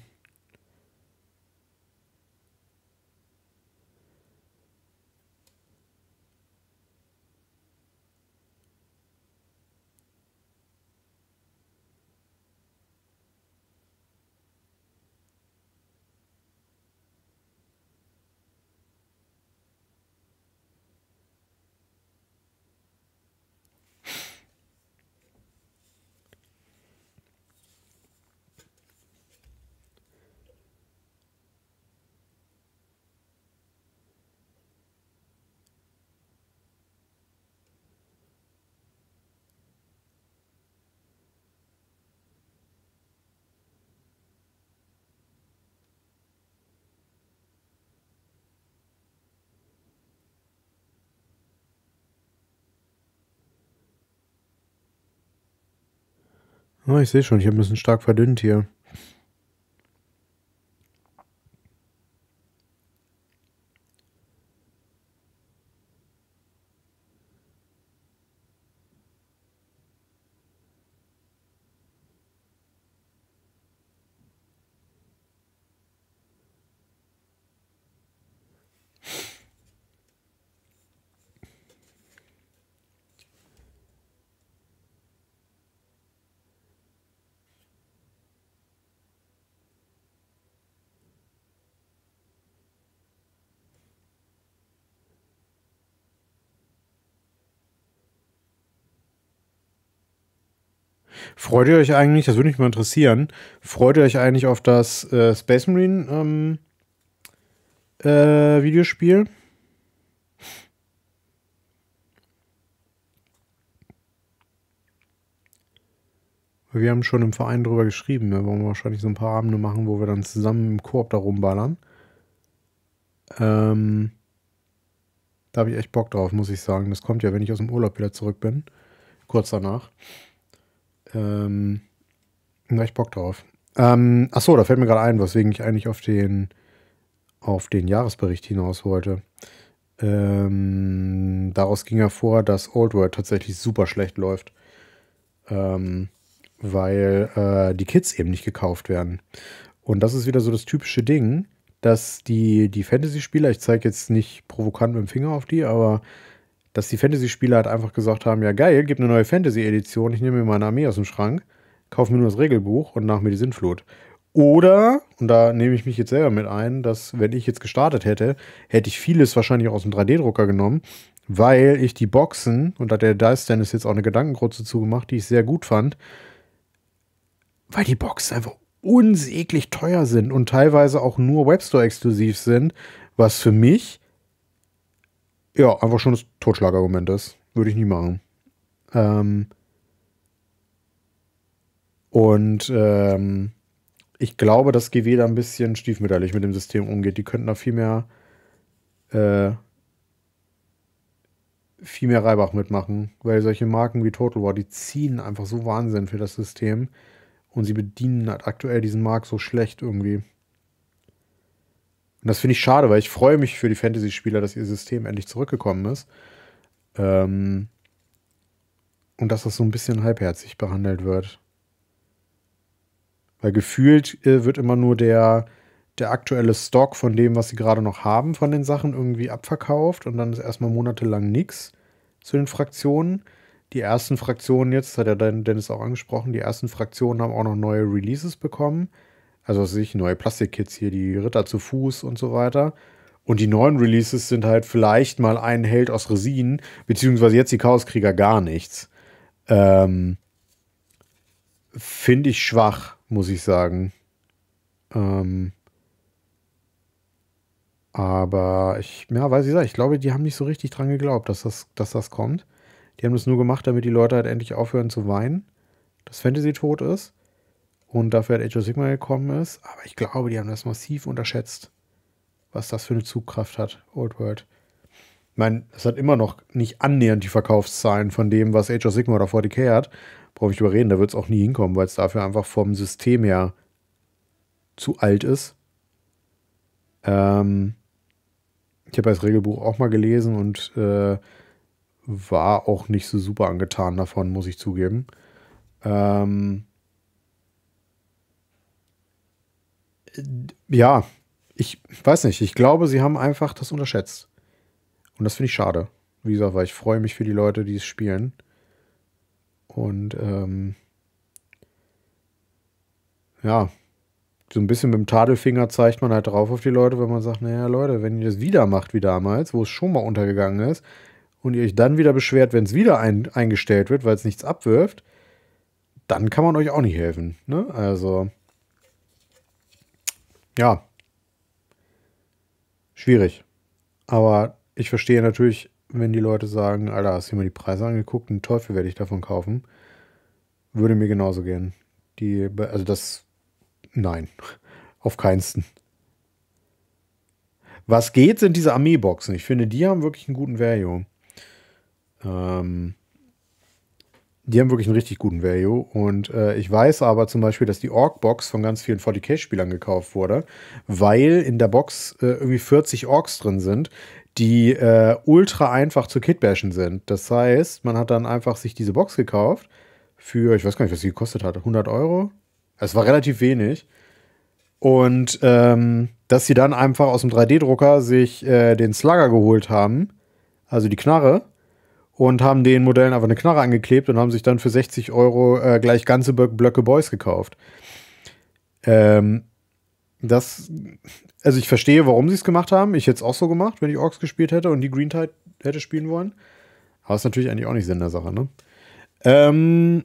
Oh, ich sehe schon, ich habe ein bisschen stark verdünnt hier. Freut ihr euch eigentlich, das würde mich mal interessieren, freut ihr euch eigentlich auf das äh, Space Marine ähm, äh, Videospiel? Wir haben schon im Verein drüber geschrieben. Wir wollen wahrscheinlich so ein paar Abende machen, wo wir dann zusammen im Koop da rumballern. Ähm, da habe ich echt Bock drauf, muss ich sagen. Das kommt ja, wenn ich aus dem Urlaub wieder zurück bin. Kurz danach. Ähm, da hab ich Bock drauf. Ähm, achso, da fällt mir gerade ein, weswegen ich eigentlich auf den, auf den Jahresbericht hinaus wollte. Ähm, daraus ging hervor, dass Old World tatsächlich super schlecht läuft. Ähm, weil äh, die Kits eben nicht gekauft werden. Und das ist wieder so das typische Ding, dass die, die Fantasy-Spieler, ich zeige jetzt nicht provokant mit dem Finger auf die, aber dass die Fantasy-Spieler halt einfach gesagt haben, ja geil, gibt eine neue Fantasy-Edition, ich nehme mir meine Armee aus dem Schrank, kaufe mir nur das Regelbuch und nach mir die Sintflut. Oder, und da nehme ich mich jetzt selber mit ein, dass wenn ich jetzt gestartet hätte, hätte ich vieles wahrscheinlich aus dem drei D-Drucker genommen, weil ich die Boxen, und da hat der Dice Dennis jetzt auch eine Gedankengrütze zugemacht, die ich sehr gut fand, weil die Boxen einfach unsäglich teuer sind und teilweise auch nur Webstore-exklusiv sind, was für mich ja einfach schon das Totschlagargument ist. Würde ich nie machen. Ähm und ähm, ich glaube, dass G W da ein bisschen stiefmütterlich mit dem System umgeht. Die könnten da viel mehr äh, viel mehr Reibach mitmachen, weil solche Marken wie Total War, die ziehen einfach so Wahnsinn für das System und sie bedienen halt aktuell diesen Markt so schlecht irgendwie. Und das finde ich schade, weil ich freue mich für die Fantasy-Spieler, dass ihr System endlich zurückgekommen ist. Ähm und dass das so ein bisschen halbherzig behandelt wird. Weil gefühlt äh, wird immer nur der, der aktuelle Stock von dem, was sie gerade noch haben, von den Sachen irgendwie abverkauft und dann ist erstmal monatelang nichts zu den Fraktionen. Die ersten Fraktionen jetzt, das hat ja Dennis auch angesprochen, die ersten Fraktionen haben auch noch neue Releases bekommen. Also was weiß ich, neue Plastikkits hier, die Ritter zu Fuß und so weiter. Und die neuen Releases sind halt vielleicht mal ein Held aus Resin, beziehungsweise jetzt die Chaoskrieger gar nichts. Ähm, Finde ich schwach, muss ich sagen. Ähm, aber ich, ja, weiß ich nicht, ich glaube, die haben nicht so richtig dran geglaubt, dass das, dass das kommt. Die haben das nur gemacht, damit die Leute halt endlich aufhören zu weinen, dass Fantasy tot ist und dafür halt Age of Sigmar gekommen ist. Aber ich glaube, die haben das massiv unterschätzt, was das für eine Zugkraft hat, Old World. Ich meine, es hat immer noch nicht annähernd die Verkaufszahlen von dem, was Age of Sigmar oder forty K hat. Brauche ich überreden, da wird es auch nie hinkommen, weil es dafür einfach vom System her zu alt ist. Ähm, ich habe das Regelbuch auch mal gelesen und äh, war auch nicht so super angetan davon, muss ich zugeben. Ähm, ja, ich weiß nicht. Ich glaube, sie haben einfach das unterschätzt. Und das finde ich schade. Wie gesagt, weil ich freue mich für die Leute, die es spielen. Und ähm, ja, so ein bisschen mit dem Tadelfinger zeigt man halt drauf auf die Leute, wenn man sagt, naja, Leute, wenn ihr das wieder macht wie damals, wo es schon mal untergegangen ist, und ihr euch dann wieder beschwert, wenn es wieder ein, eingestellt wird, weil es nichts abwirft, dann kann man euch auch nicht helfen. Ne? Also, ja, schwierig. Aber ich verstehe natürlich, wenn die Leute sagen, Alter, hast du dir mal die Preise angeguckt, einen Teufel werde ich davon kaufen. Würde mir genauso gehen. Die, also das, nein, auf keinsten. Was geht, sind diese Armeeboxen. Ich finde, die haben wirklich einen guten Value. Ähm, die haben wirklich einen richtig guten Value. Und äh, ich weiß aber zum Beispiel, dass die Orc-Box von ganz vielen forty K-Spielern gekauft wurde, weil in der Box äh, irgendwie vierzig Orks drin sind, die äh, ultra einfach zu kitbashen sind. Das heißt, man hat dann einfach sich diese Box gekauft für, ich weiß gar nicht, was sie gekostet hat, hundert Euro? Es war relativ wenig. Und ähm, dass sie dann einfach aus dem drei D-Drucker sich äh, den Slugger geholt haben, also die Knarre, und haben den Modellen einfach eine Knarre angeklebt und haben sich dann für sechzig Euro äh, gleich ganze Blöcke Boys gekauft. Ähm, das, also ich verstehe, warum sie es gemacht haben. Ich hätte es auch so gemacht, wenn ich Orks gespielt hätte und die Green Tide hätte spielen wollen. Aber ist natürlich eigentlich auch nicht Sinn der Sache, ne? Ähm,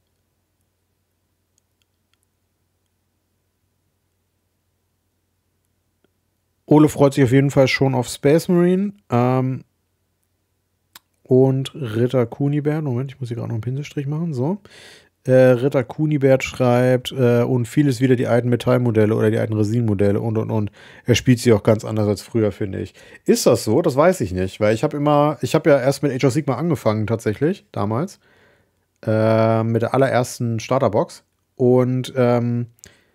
Ole freut sich auf jeden Fall schon auf Space Marine. Ähm, und Ritter Kunibert. Moment, ich muss hier gerade noch einen Pinselstrich machen. So. Äh, Ritter Kunibert schreibt äh, und vieles wieder die alten Metallmodelle oder die alten Resinmodelle und und und. Er spielt sie auch ganz anders als früher, finde ich. Ist das so? Das weiß ich nicht, weil ich habe immer, ich habe ja erst mit Age of Sigmar angefangen tatsächlich, damals. Äh, mit der allerersten Starterbox. Und ähm,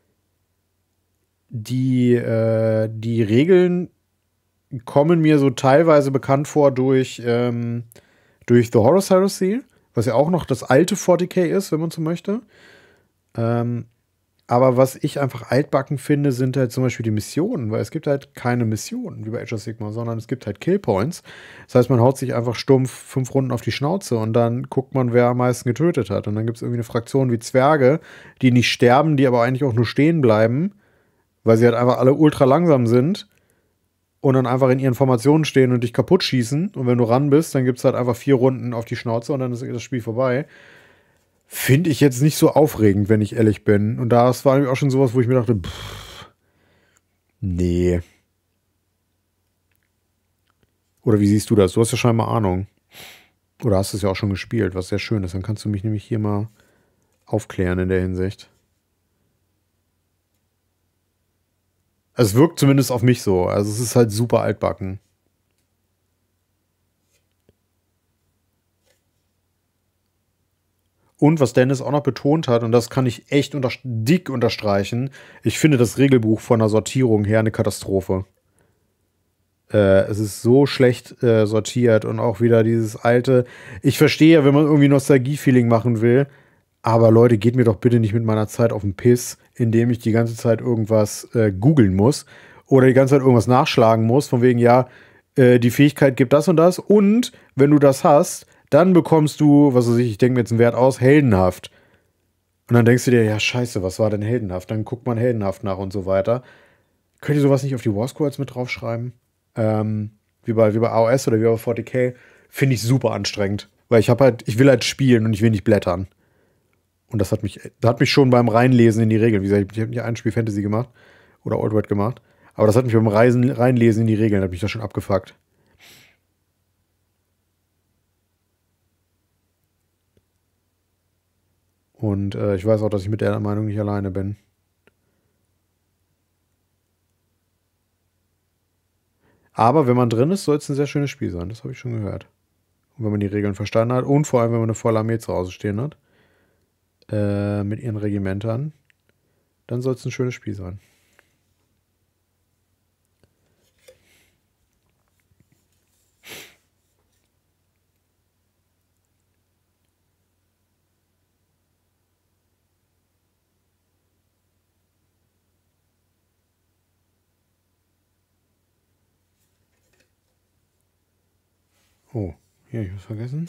die, äh, die Regeln kommen mir so teilweise bekannt vor durch, ähm, durch The Horus Heresy, was ja auch noch das alte forty K ist, wenn man so möchte. Ähm, aber was ich einfach altbacken finde, sind halt zum Beispiel die Missionen, weil es gibt halt keine Missionen wie bei Age of Sigmar, sondern es gibt halt Killpoints. Das heißt, man haut sich einfach stumpf fünf Runden auf die Schnauze und dann guckt man, wer am meisten getötet hat. Und dann gibt es irgendwie eine Fraktion wie Zwerge, die nicht sterben, die aber eigentlich auch nur stehen bleiben, weil sie halt einfach alle ultra langsam sind und dann einfach in ihren Formationen stehen und dich kaputt schießen. Und wenn du ran bist, dann gibt es halt einfach vier Runden auf die Schnauze und dann ist das Spiel vorbei. Finde ich jetzt nicht so aufregend, wenn ich ehrlich bin. Und das war nämlich auch schon sowas, wo ich mir dachte, pff, nee. Oder wie siehst du das? Du hast ja scheinbar Ahnung. Oder hast es ja auch schon gespielt, was sehr schön ist. Dann kannst du mich nämlich hier mal aufklären in der Hinsicht. Also es wirkt zumindest auf mich so. Also es ist halt super altbacken. Und was Dennis auch noch betont hat, und das kann ich echt unter dick unterstreichen, ich finde das Regelbuch von der Sortierung her eine Katastrophe. Äh, es ist so schlecht äh, sortiert und auch wieder dieses alte. Ich verstehe ja, wenn man irgendwie Nostalgie-Feeling machen will, aber Leute, geht mir doch bitte nicht mit meiner Zeit auf den Piss, indem ich die ganze Zeit irgendwas äh, googeln muss oder die ganze Zeit irgendwas nachschlagen muss, von wegen, ja, äh, die Fähigkeit gibt das und das und wenn du das hast, dann bekommst du, was weiß ich, ich denke mir jetzt einen Wert aus, heldenhaft. Und dann denkst du dir, ja, scheiße, was war denn heldenhaft? Dann guckt man heldenhaft nach und so weiter. Könnt ihr sowas nicht auf die War Scrolls mit draufschreiben? Ähm, wie bei, wie bei A O S oder wie bei forty K, finde ich super anstrengend. Weil ich habe halt, ich will halt spielen und ich will nicht blättern. Und das hat mich, das hat mich schon beim Reinlesen in die Regeln, wie gesagt, ich habe nicht ein Spiel Fantasy gemacht oder Old World gemacht, aber das hat mich beim Reisen, Reinlesen in die Regeln, hat mich das schon abgefuckt. Und äh, ich weiß auch, dass ich mit der Meinung nicht alleine bin. Aber wenn man drin ist, soll es ein sehr schönes Spiel sein. Das habe ich schon gehört. Und wenn man die Regeln verstanden hat und vor allem, wenn man eine volle Armee zu Hause stehen hat, äh, mit ihren Regimentern, dann soll es ein schönes Spiel sein. Oh, hier, ich was vergessen.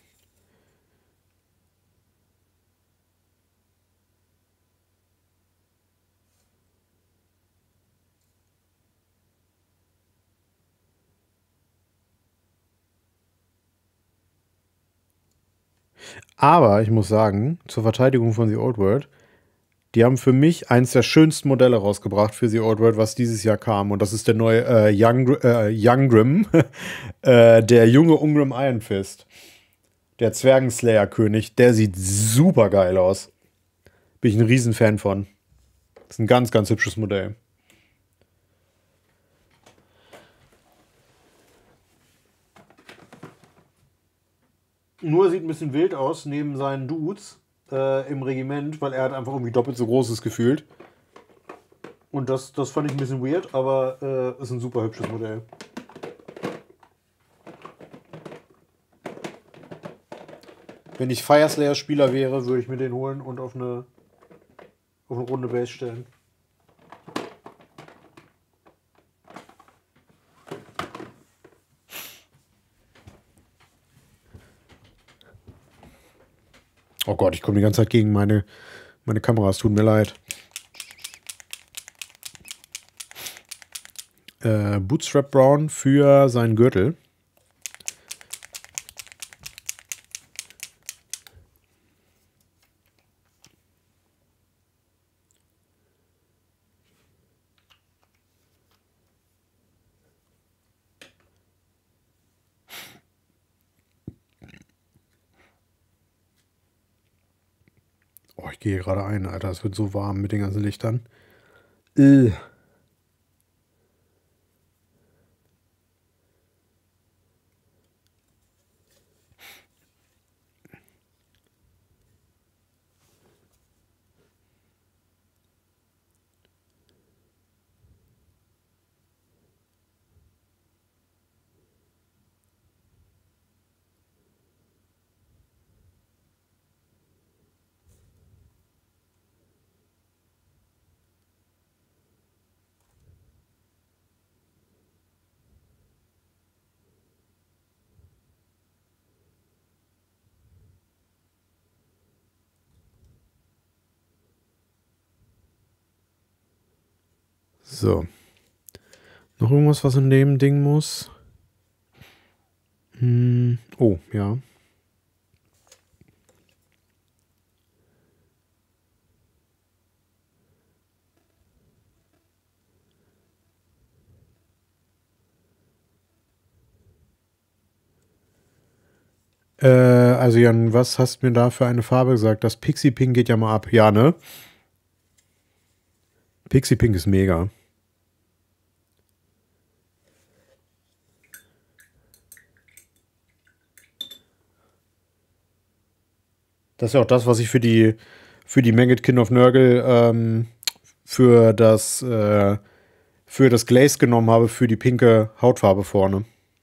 Aber ich muss sagen, zur Verteidigung von The Old World, die haben für mich eins der schönsten Modelle rausgebracht für The Old World, was dieses Jahr kam. Und das ist der neue äh, Young, äh, Younggrim, äh, der junge Ungrim Iron Fist. Der Zwergenslayer-König. Der sieht super geil aus. Bin ich ein Riesenfan von. Das ist ein ganz, ganz hübsches Modell. Nur sieht ein bisschen wild aus neben seinen Dudes äh, im Regiment, weil er hat einfach irgendwie doppelt so großes gefühlt. Und das, das fand ich ein bisschen weird, aber äh, ist ein super hübsches Modell. Wenn ich Fireslayer-Spieler wäre, würde ich mir den holen und auf eine, auf eine runde Base stellen. Oh Gott, ich komme die ganze Zeit gegen meine, meine Kameras, tut mir leid. Äh, Bootstrap Brown für seinen Gürtel. Oh, ich gehe hier gerade ein, Alter. Es wird so warm mit den ganzen Lichtern. Äh. So. Noch irgendwas, was in dem Ding muss? Hm. Oh, ja. Äh, also Jan, was hast du mir da für eine Farbe gesagt? Das Pixie Pink geht ja mal ab. Ja, ne? Pixie Pink ist mega. Das ist ja auch das, was ich für die für die Maggot Kin of Nurgle ähm, für das äh, für das Glaze genommen habe, für die pinke Hautfarbe vorne.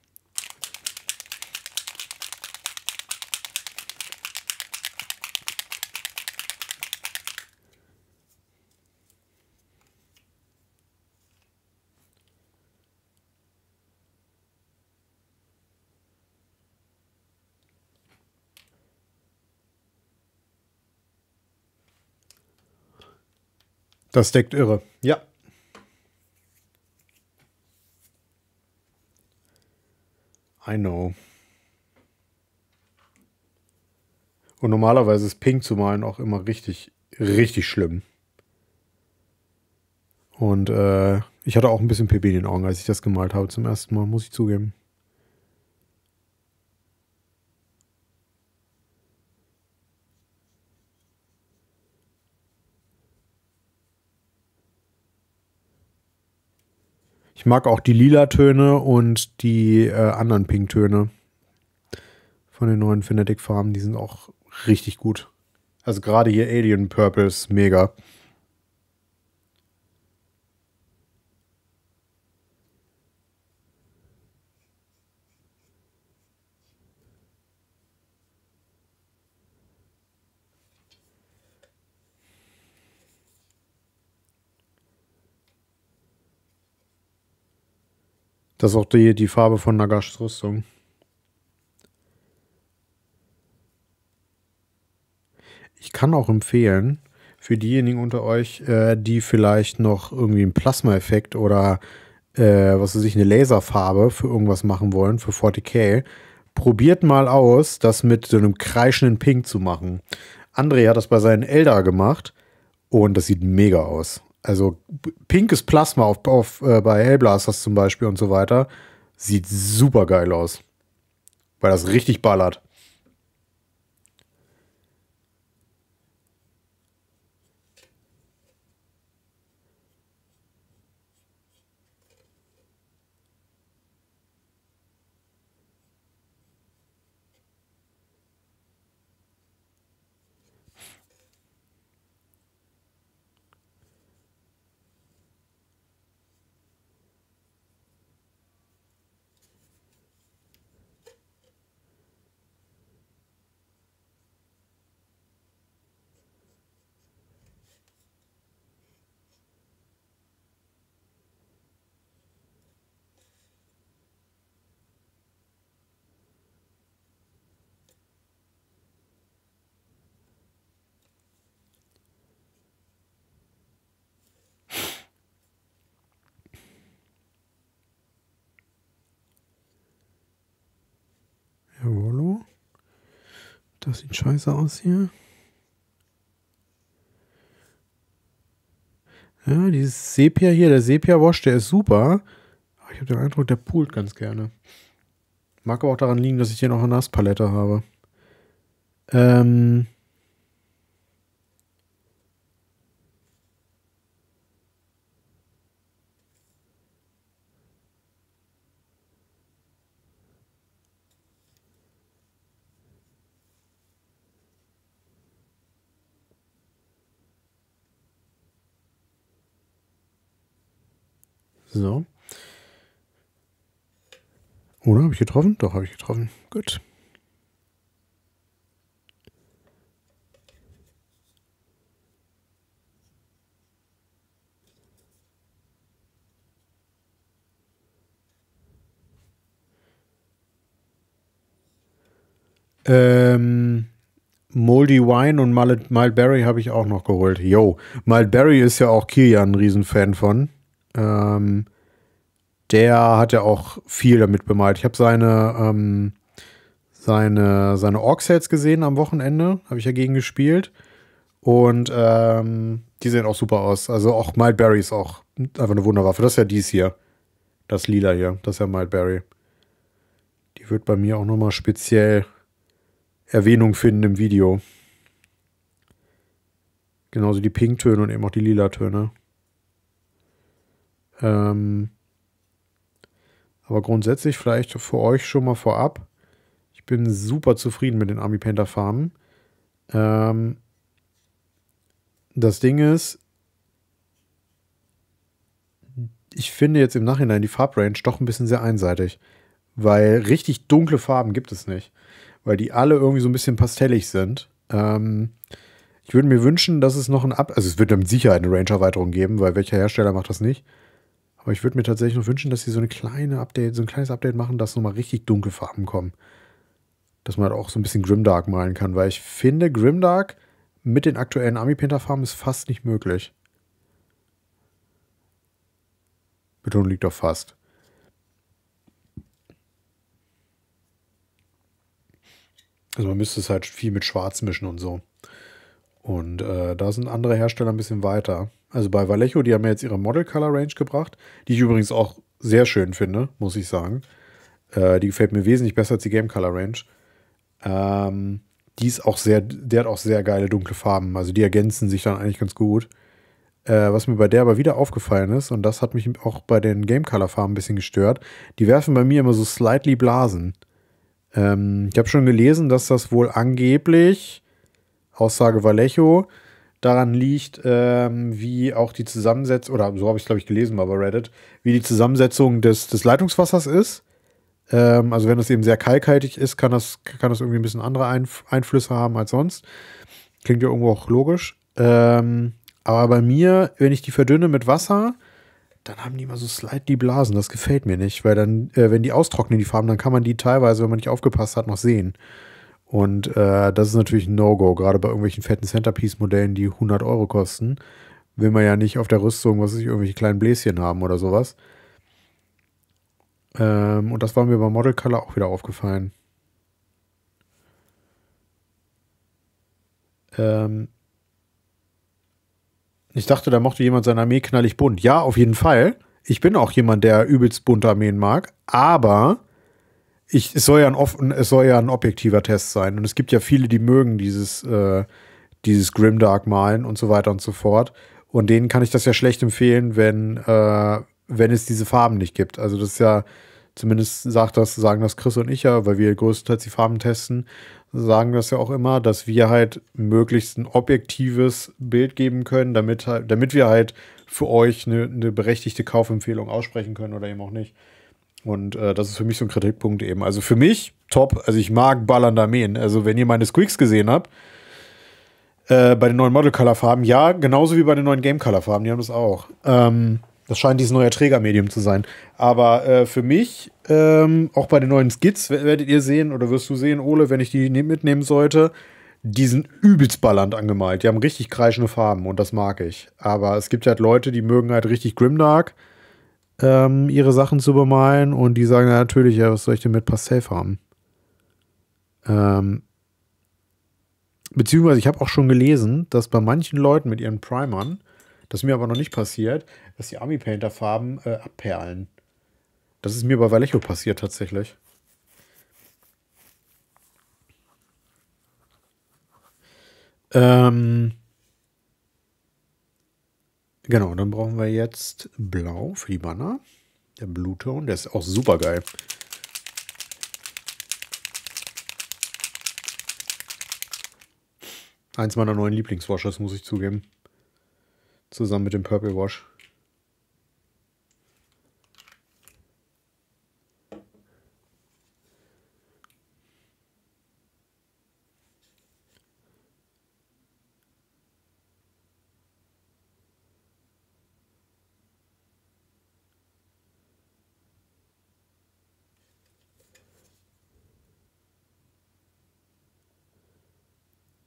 Das deckt irre. Ja. I know. Und normalerweise ist Pink zu malen auch immer richtig, richtig schlimm. Und äh, ich hatte auch ein bisschen Pipi in den Augen, als ich das gemalt habe zum ersten Mal, muss ich zugeben. Ich mag auch die lila Töne und die äh, anderen Pinktöne von den neuen Fnatic-Farben. Die sind auch richtig gut. Also gerade hier Alien Purple ist mega. Das ist auch die, die Farbe von Nagashs Rüstung. Ich kann auch empfehlen, für diejenigen unter euch, äh, die vielleicht noch irgendwie einen Plasma-Effekt oder äh, was weiß ich, eine Laserfarbe für irgendwas machen wollen, für forty K, probiert mal aus, das mit so einem kreischenden Pink zu machen. André hat das bei seinen Eldar gemacht und das sieht mega aus. Also pinkes Plasma auf, auf, äh, bei Hellblasters zum Beispiel und so weiter, sieht super geil aus. Weil das richtig ballert. Jawollo. Das sieht scheiße aus hier. Ja, dieses Sepia hier, der Sepia-Wash, der ist super. Aber ich habe den Eindruck, der poolt ganz gerne. Mag aber auch daran liegen, dass ich hier noch eine Nasspalette habe. Ähm... So. Oder habe ich getroffen? Doch, habe ich getroffen. Gut. Ähm, Moldy Wine und Mild, Mild Berry habe ich auch noch geholt. Yo, Mild Berry ist ja auch Kilian ein Riesenfan von. Ähm, der hat ja auch viel damit bemalt. Ich habe seine, ähm, seine, seine Orc-Sets gesehen am Wochenende. Habe ich ja gegen gespielt. Und ähm, die sehen auch super aus. Also auch Mild Berry ist auch einfach eine Wunderwaffe. Das ist ja dies hier. Das Lila hier. Das ist ja Mild Berry. Die wird bei mir auch nochmal speziell Erwähnung finden im Video. Genauso die Pinktöne und eben auch die Lila-Töne. Ähm, aber grundsätzlich vielleicht für euch schon mal vorab. Ich bin super zufrieden mit den Army Painter Farben. Ähm, das Ding ist, ich finde jetzt im Nachhinein die Farbrange doch ein bisschen sehr einseitig. Weil richtig dunkle Farben gibt es nicht. Weil die alle irgendwie so ein bisschen pastellig sind. Ähm, ich würde mir wünschen, dass es noch ein Up... Also es wird mit Sicherheit eine Range-Erweiterung geben, weil welcher Hersteller macht das nicht? Aber ich würde mir tatsächlich noch wünschen, dass sie so eine kleine Update, so ein kleines Update machen, dass nochmal richtig dunkle Farben kommen. Dass man halt auch so ein bisschen Grimdark malen kann, weil ich finde, Grimdark mit den aktuellen Army Painter Farben ist fast nicht möglich. Betonung liegt auf fast. Also man müsste es halt viel mit Schwarz mischen und so. Und äh, da sind andere Hersteller ein bisschen weiter. Also bei Vallejo, die haben ja jetzt ihre Model Color Range gebracht, die ich übrigens auch sehr schön finde, muss ich sagen. Äh, die gefällt mir wesentlich besser als die Game Color Range. Ähm, die ist auch sehr, der hat auch sehr geile dunkle Farben. Also die ergänzen sich dann eigentlich ganz gut. Äh, was mir bei der aber wieder aufgefallen ist, und das hat mich auch bei den Game Color Farben ein bisschen gestört, die werfen bei mir immer so slightly Blasen. Ähm, ich habe schon gelesen, dass das wohl angeblich, Aussage Vallejo, daran liegt, ähm, wie auch die Zusammensetzung, oder so habe ich es, glaube ich, gelesen mal bei Reddit, wie die Zusammensetzung des, des Leitungswassers ist. Ähm, also wenn es eben sehr kalkhaltig ist, kann das, kann das irgendwie ein bisschen andere Einf Einflüsse haben als sonst. Klingt ja irgendwo auch logisch. Ähm, aber bei mir, wenn ich die verdünne mit Wasser, dann haben die immer so slightly Blasen. Das gefällt mir nicht, weil dann, äh, wenn die austrocknen, die Farben, dann kann man die teilweise, wenn man nicht aufgepasst hat, noch sehen. Und äh, das ist natürlich ein No-Go, gerade bei irgendwelchen fetten Centerpiece-Modellen, die hundert Euro kosten. Will man ja nicht auf der Rüstung, was weiß ich, irgendwelche kleinen Bläschen haben oder sowas. Ähm, und das war mir bei Model Color auch wieder aufgefallen. Ähm, ich dachte, da mochte jemand seine Armee knallig bunt. Ja, auf jeden Fall. Ich bin auch jemand, der übelst bunte Armeen mag. Aber ich, es, soll ja ein offen, es soll ja ein objektiver Test sein. Und es gibt ja viele, die mögen dieses, äh, dieses Grimdark malen und so weiter und so fort. Und denen kann ich das ja schlecht empfehlen, wenn, äh, wenn es diese Farben nicht gibt. Also das ist ja, zumindest sagt das, sagen das Chris und ich ja, weil wir größtenteils die Farben testen, sagen das ja auch immer, dass wir halt möglichst ein objektives Bild geben können, damit, halt, damit wir halt für euch eine, eine berechtigte Kaufempfehlung aussprechen können oder eben auch nicht. Und äh, das ist für mich so ein Kritikpunkt eben. Also für mich top. Also ich mag ballernde Armeen. Also wenn ihr meine Squeaks gesehen habt, äh, bei den neuen Model Color Farben, ja, genauso wie bei den neuen Game Color Farben, die haben das auch. Ähm, das scheint dieses neue Trägermedium zu sein. Aber äh, für mich, ähm, auch bei den neuen Skits, werdet ihr sehen, oder wirst du sehen, Ole, wenn ich die ne mitnehmen sollte, die sind übelst ballernd angemalt. Die haben richtig kreischende Farben und das mag ich. Aber es gibt halt Leute, die mögen halt richtig Grimdark, ähm, ihre Sachen zu bemalen und die sagen ja natürlich, ja, was soll ich denn mit Pastellfarben? Ähm, beziehungsweise ich habe auch schon gelesen, dass bei manchen Leuten mit ihren Primern, das ist mir aber noch nicht passiert, dass die Army Painter Farben äh, abperlen. Das ist mir bei Vallejo passiert tatsächlich. Ähm, genau, dann brauchen wir jetzt Blau für die Banner. Der Blue Tone, der ist auch super geil. Eins meiner neuen Lieblingswashes, muss ich zugeben. Zusammen mit dem Purple Wash.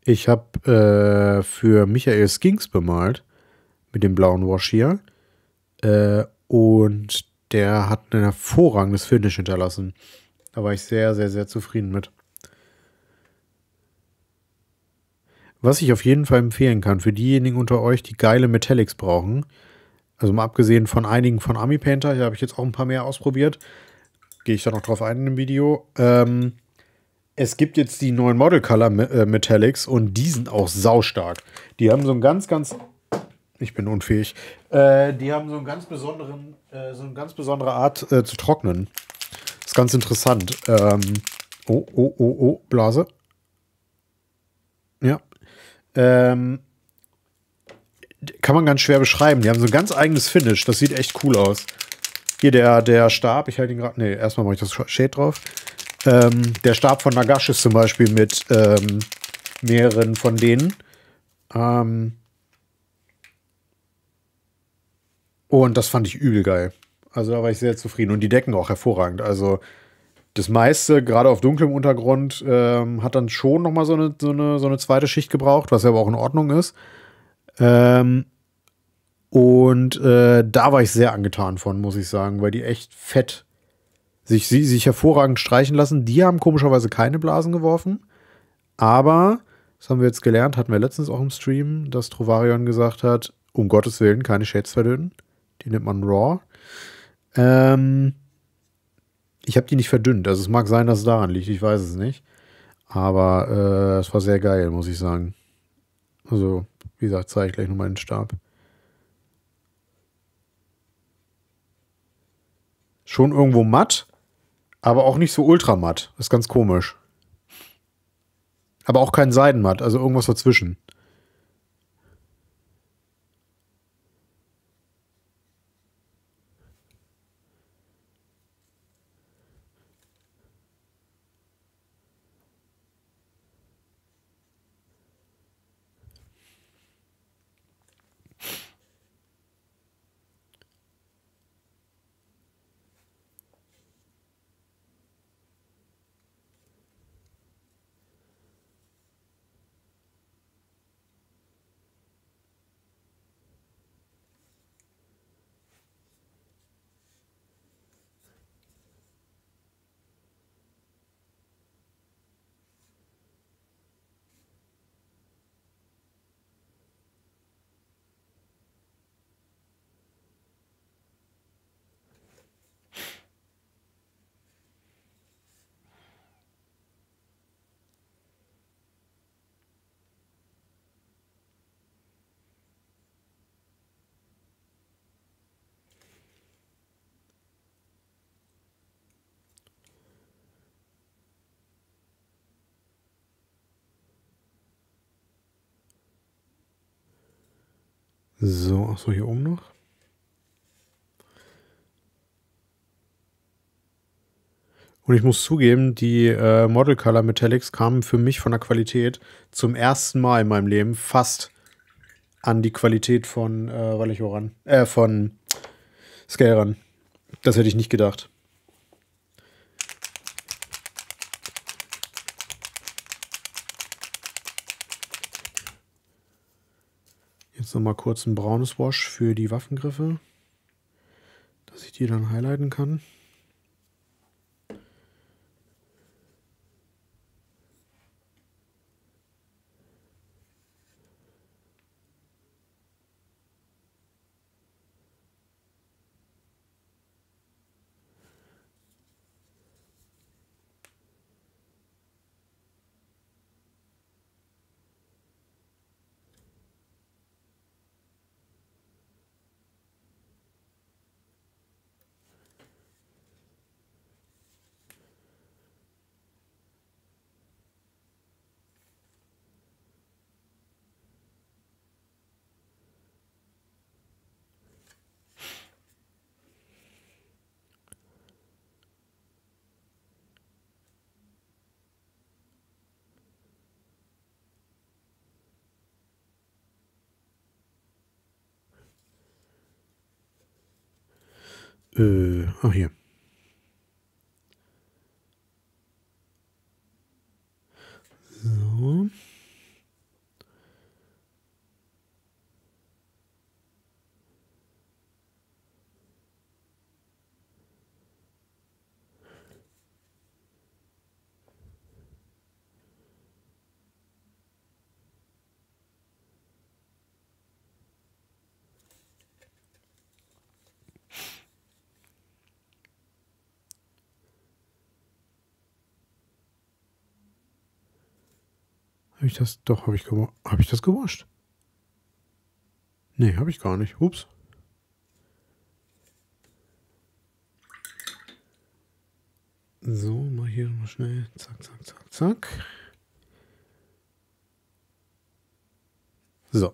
Ich habe äh, für Michael Skinks bemalt mit dem blauen Wash hier. Äh, und der hat ein hervorragendes Finish hinterlassen. Da war ich sehr, sehr, sehr zufrieden mit. Was ich auf jeden Fall empfehlen kann für diejenigen unter euch, die geile Metallics brauchen, also mal abgesehen von einigen von Ami Painter, hier habe ich jetzt auch ein paar mehr ausprobiert, gehe ich da noch drauf ein in dem Video. Ähm, es gibt jetzt die neuen Model Color äh, Metallics und die sind auch saustark. Die haben so einen ganz, ganz, ich bin unfähig, äh, die haben so einen ganz besonderen, äh, so eine ganz besondere Art äh, zu trocknen. Das ist ganz interessant. Ähm, oh, oh, oh, oh, Blase. Ja. Ähm, kann man ganz schwer beschreiben. Die haben so ein ganz eigenes Finish. Das sieht echt cool aus. Hier der, der Stab, ich halte ihn gerade. Ne, erstmal mache ich das Shade drauf. Ähm, der Stab von Nagash ist zum Beispiel mit ähm, mehreren von denen. Ähm, und das fand ich übel geil. Also da war ich sehr zufrieden. Und die Decken auch hervorragend. Also das meiste, gerade auf dunklem Untergrund, ähm, hat dann schon nochmal so eine, so, eine, so eine zweite Schicht gebraucht, was ja aber auch in Ordnung ist. Ähm, und äh, da war ich sehr angetan von, muss ich sagen, weil die echt fett sich, sie, sich hervorragend streichen lassen. Die haben komischerweise keine Blasen geworfen. Aber, das haben wir jetzt gelernt, hatten wir letztens auch im Stream, dass Trovarion gesagt hat, um Gottes Willen, keine Shades verdünnen. Die nimmt man raw. Ähm, ich habe die nicht verdünnt. Also es mag sein, dass es daran liegt. Ich weiß es nicht. Aber äh, es war sehr geil, muss ich sagen. Also, wie gesagt, zeige ich gleich nochmal den Stab. Schon irgendwo matt, aber auch nicht so ultra matt. Das ist ganz komisch. Aber auch kein Seidenmatt, also irgendwas dazwischen. So, achso, hier oben noch. Und ich muss zugeben, die äh, Model Color Metallics kamen für mich von der Qualität zum ersten Mal in meinem Leben fast an die Qualität von äh, Vallejo ran. Äh, von Scale ran. Das hätte ich nicht gedacht. Jetzt nochmal kurz ein braunes Wash für die Waffengriffe, dass ich die dann highlighten kann. Äh, ach hier. So. Habe ich das? Doch, habe ich, hab ich das gewascht? Nee, habe ich gar nicht. Ups. So, mal hier mal schnell. Zack, zack, zack, zack. So.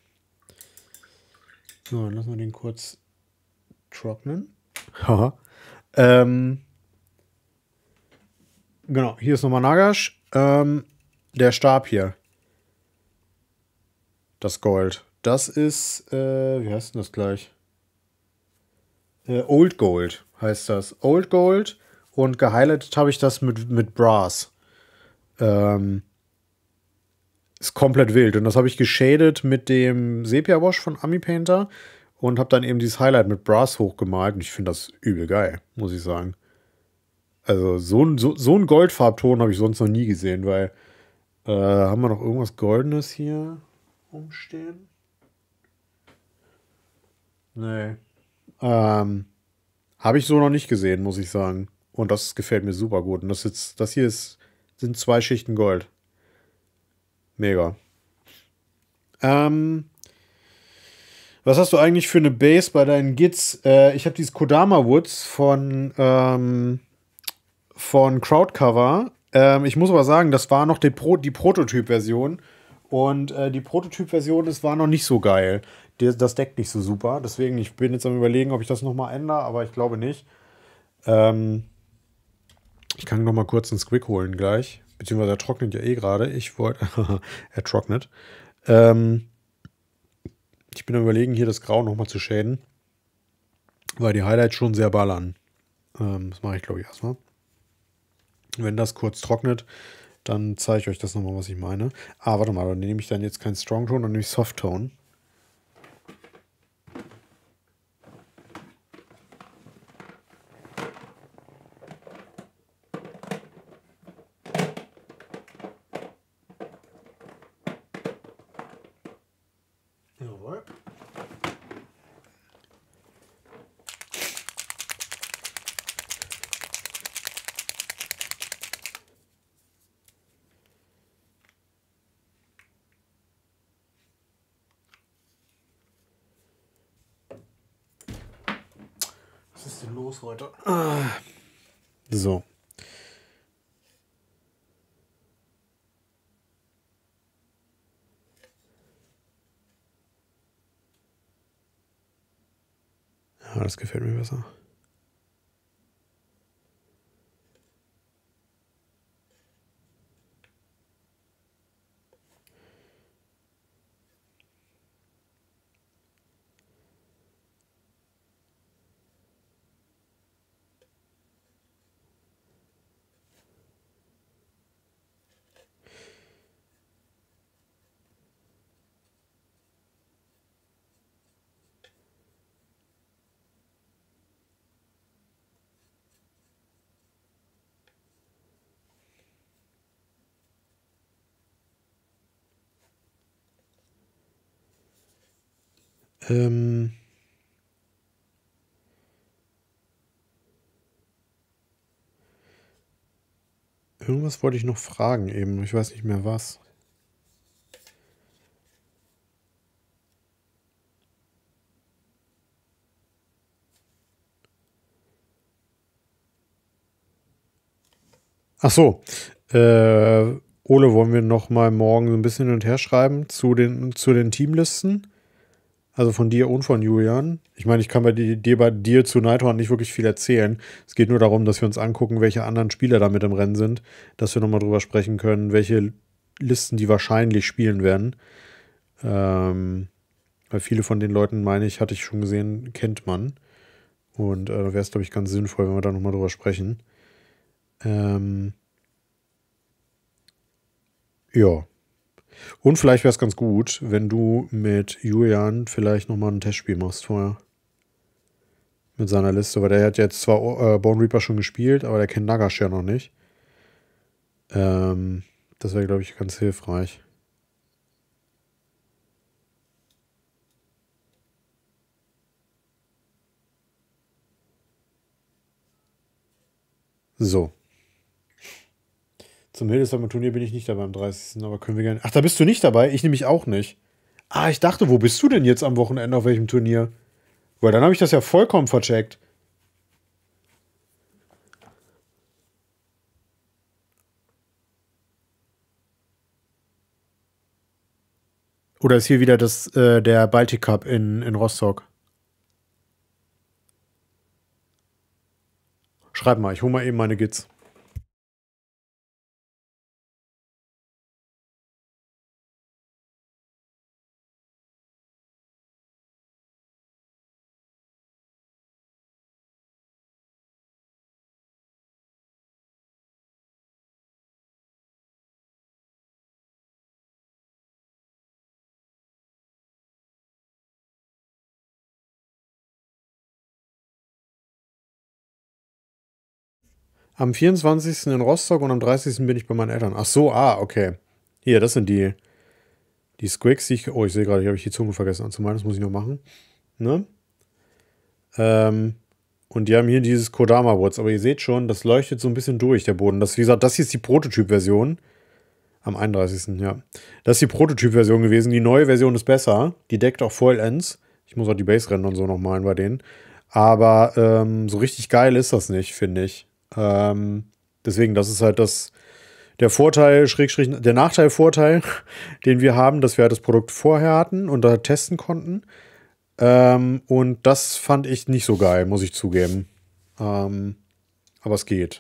So, dann lassen wir den kurz trocknen. Haha. ähm, genau, hier ist nochmal Nagash. Ähm, der Stab hier. Das Gold. Das ist, äh, wie heißt denn das gleich? Äh, Old Gold heißt das. Old Gold. Und gehighlightet habe ich das mit, mit Brass. Ähm, ist komplett wild. Und das habe ich geshadet mit dem Sepia Wash von Ami Painter. Und habe dann eben dieses Highlight mit Brass hochgemalt. Und ich finde das übel geil, muss ich sagen. Also so ein, so, so ein Goldfarbton habe ich sonst noch nie gesehen, weil äh, haben wir noch irgendwas Goldenes hier rumstehen? Nee. Ähm, habe ich so noch nicht gesehen, muss ich sagen. Und das gefällt mir super gut. Und das jetzt, das hier ist, sind zwei Schichten Gold. Mega. Ähm, was hast du eigentlich für eine Base bei deinen Gits? Äh, ich habe dieses Kodama Woods von, ähm, von Crowdcover. Ähm, ich muss aber sagen, das war noch die, Pro die Prototyp-Version. Und äh, die Prototyp-Version, das war noch nicht so geil. Die, das deckt nicht so super. Deswegen, ich bin jetzt am Überlegen, ob ich das nochmal ändere, aber ich glaube nicht. Ähm, ich kann noch mal kurz einen Squig holen gleich. Beziehungsweise er trocknet ja eh gerade. Ich wollte. Er trocknet. Ähm, ich bin am Überlegen, hier das Grau nochmal zu schäden. Weil die Highlights schon sehr ballern. Ähm, das mache ich, glaube ich, erstmal. Wenn das kurz trocknet, dann zeige ich euch das nochmal, was ich meine. Ah, warte mal, dann nehme ich dann jetzt keinen Strong Tone, dann nehme ich Soft Tone. Jawohl. Was ist denn los heute? Ah. So. Ja, das gefällt mir besser. Ähm. Irgendwas wollte ich noch fragen eben. Ich weiß nicht mehr was. Ach so. Äh, Ole, wollen wir noch mal morgen so ein bisschen hin und her schreiben zu den, zu den Teamlisten? Also von dir und von Julian. Ich meine, ich kann bei dir, bei dir zu Nighthorn nicht wirklich viel erzählen. Es geht nur darum, dass wir uns angucken, welche anderen Spieler da mit im Rennen sind, dass wir nochmal drüber sprechen können, welche Listen die wahrscheinlich spielen werden. Ähm, weil viele von den Leuten, meine ich, hatte ich schon gesehen, kennt man. Und äh, da wäre es, glaube ich, ganz sinnvoll, wenn wir da nochmal drüber sprechen. Ähm, ja. Und vielleicht wäre es ganz gut, wenn du mit Julian vielleicht nochmal ein Testspiel machst vorher. Mit seiner Liste, weil der hat jetzt zwar äh, Bone Reaper schon gespielt, aber der kennt Nagash ja noch nicht. Ähm, das wäre, glaube ich, ganz hilfreich. So. Zum Hildesheimer-Turnier bin ich nicht dabei am dreißigsten Aber können wir gerne. Ach, da bist du nicht dabei? Ich nämlich auch nicht. Ah, ich dachte, wo bist du denn jetzt am Wochenende auf welchem Turnier? Weil dann habe ich das ja vollkommen vercheckt. Oder ist hier wieder das, äh, der Baltic Cup in, in Rostock? Schreib mal, ich hole mal eben meine Gits. Am vierundzwanzigsten in Rostock und am dreißigsten bin ich bei meinen Eltern. Ach so, ah, okay. Hier, das sind die, die Squigs, die ich. Oh, ich sehe gerade, hier habe ich die Zunge vergessen anzumalen. Das muss ich noch machen. Ne? Ähm, und die haben hier dieses Kodama-Woods. Aber ihr seht schon, das leuchtet so ein bisschen durch, der Boden. Das, wie gesagt, das hier ist die Prototyp-Version. Am einunddreißigsten Ja. Das ist die Prototyp-Version gewesen. Die neue Version ist besser. Die deckt auch Foil-Ends. Ich muss auch die Base-Ränder und so noch malen bei denen. Aber ähm, so richtig geil ist das nicht, finde ich. Ähm, deswegen, das ist halt das, der Vorteil, Schrägstrich, der Nachteil-Vorteil, den wir haben, dass wir halt das Produkt vorher hatten und da testen konnten. Ähm, und das fand ich nicht so geil, muss ich zugeben. Ähm, aber es geht.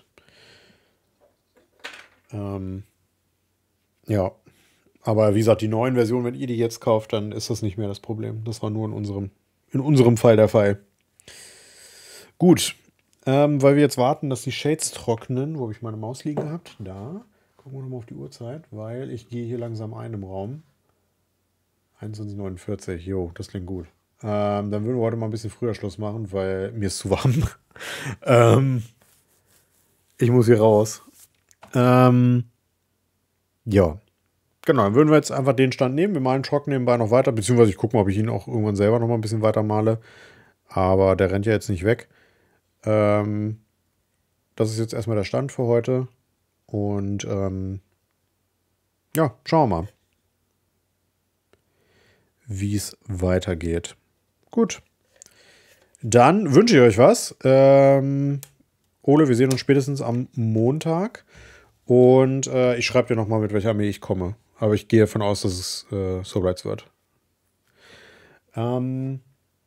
Ähm, ja. Aber wie gesagt, die neuen Versionen, wenn ihr die jetzt kauft, dann ist das nicht mehr das Problem. Das war nur in unserem, in unserem Fall der Fall. Gut. Ähm, weil wir jetzt warten, dass die Shades trocknen. Wo habe ich meine Maus liegen gehabt? Da. Gucken wir nochmal auf die Uhrzeit, weil ich gehe hier langsam ein im Raum. einundzwanzig Uhr neunundvierzig Jo, das klingt gut. Ähm, dann würden wir heute mal ein bisschen früher Schluss machen, weil mir ist zu warm. ähm, ich muss hier raus. Ähm, ja. Genau, dann würden wir jetzt einfach den Stand nehmen. Wir malen trocken nebenbei noch weiter, beziehungsweise ich gucke mal, ob ich ihn auch irgendwann selber noch mal ein bisschen weiter male. Aber der rennt ja jetzt nicht weg. Ähm, das ist jetzt erstmal der Stand für heute. Und ähm, ja, schauen wir mal, wie es weitergeht. Gut. Dann wünsche ich euch was. Ähm, Ole, wir sehen uns spätestens am Montag. Und äh, ich schreibe dir nochmal, mit welcher Armee ich komme. Aber ich gehe davon aus, dass es äh, Soulblights wird. Ähm,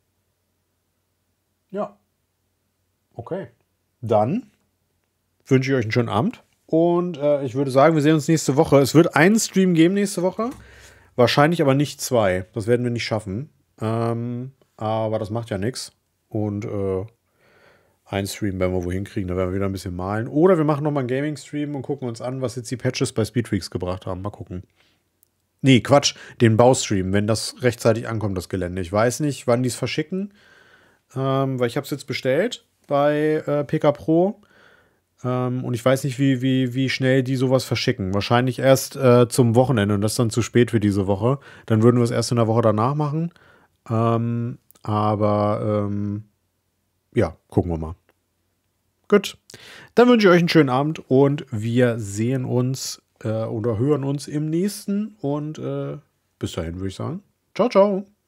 ja. Okay. Dann wünsche ich euch einen schönen Abend. Und äh, ich würde sagen, wir sehen uns nächste Woche. Es wird einen Stream geben nächste Woche. Wahrscheinlich aber nicht zwei. Das werden wir nicht schaffen. Ähm, aber das macht ja nichts. Und äh, ein Stream werden wir wohin kriegen. Da werden wir wieder ein bisschen malen. Oder wir machen nochmal einen Gaming-Stream und gucken uns an, was jetzt die Patches bei Speedweeks gebracht haben. Mal gucken. Nee, Quatsch. Den Baustream, wenn das rechtzeitig ankommt, das Gelände. Ich weiß nicht, wann die es verschicken. Ähm, weil ich habe es jetzt bestellt bei äh, P K Pro. Ähm, und ich weiß nicht, wie, wie, wie schnell die sowas verschicken. Wahrscheinlich erst äh, zum Wochenende und das ist dann zu spät für diese Woche. Dann würden wir es erst in der Woche danach machen. Ähm, aber ähm, ja, gucken wir mal. Gut. Dann wünsche ich euch einen schönen Abend und wir sehen uns äh, oder hören uns im nächsten. Und äh, bis dahin würde ich sagen. Ciao, ciao.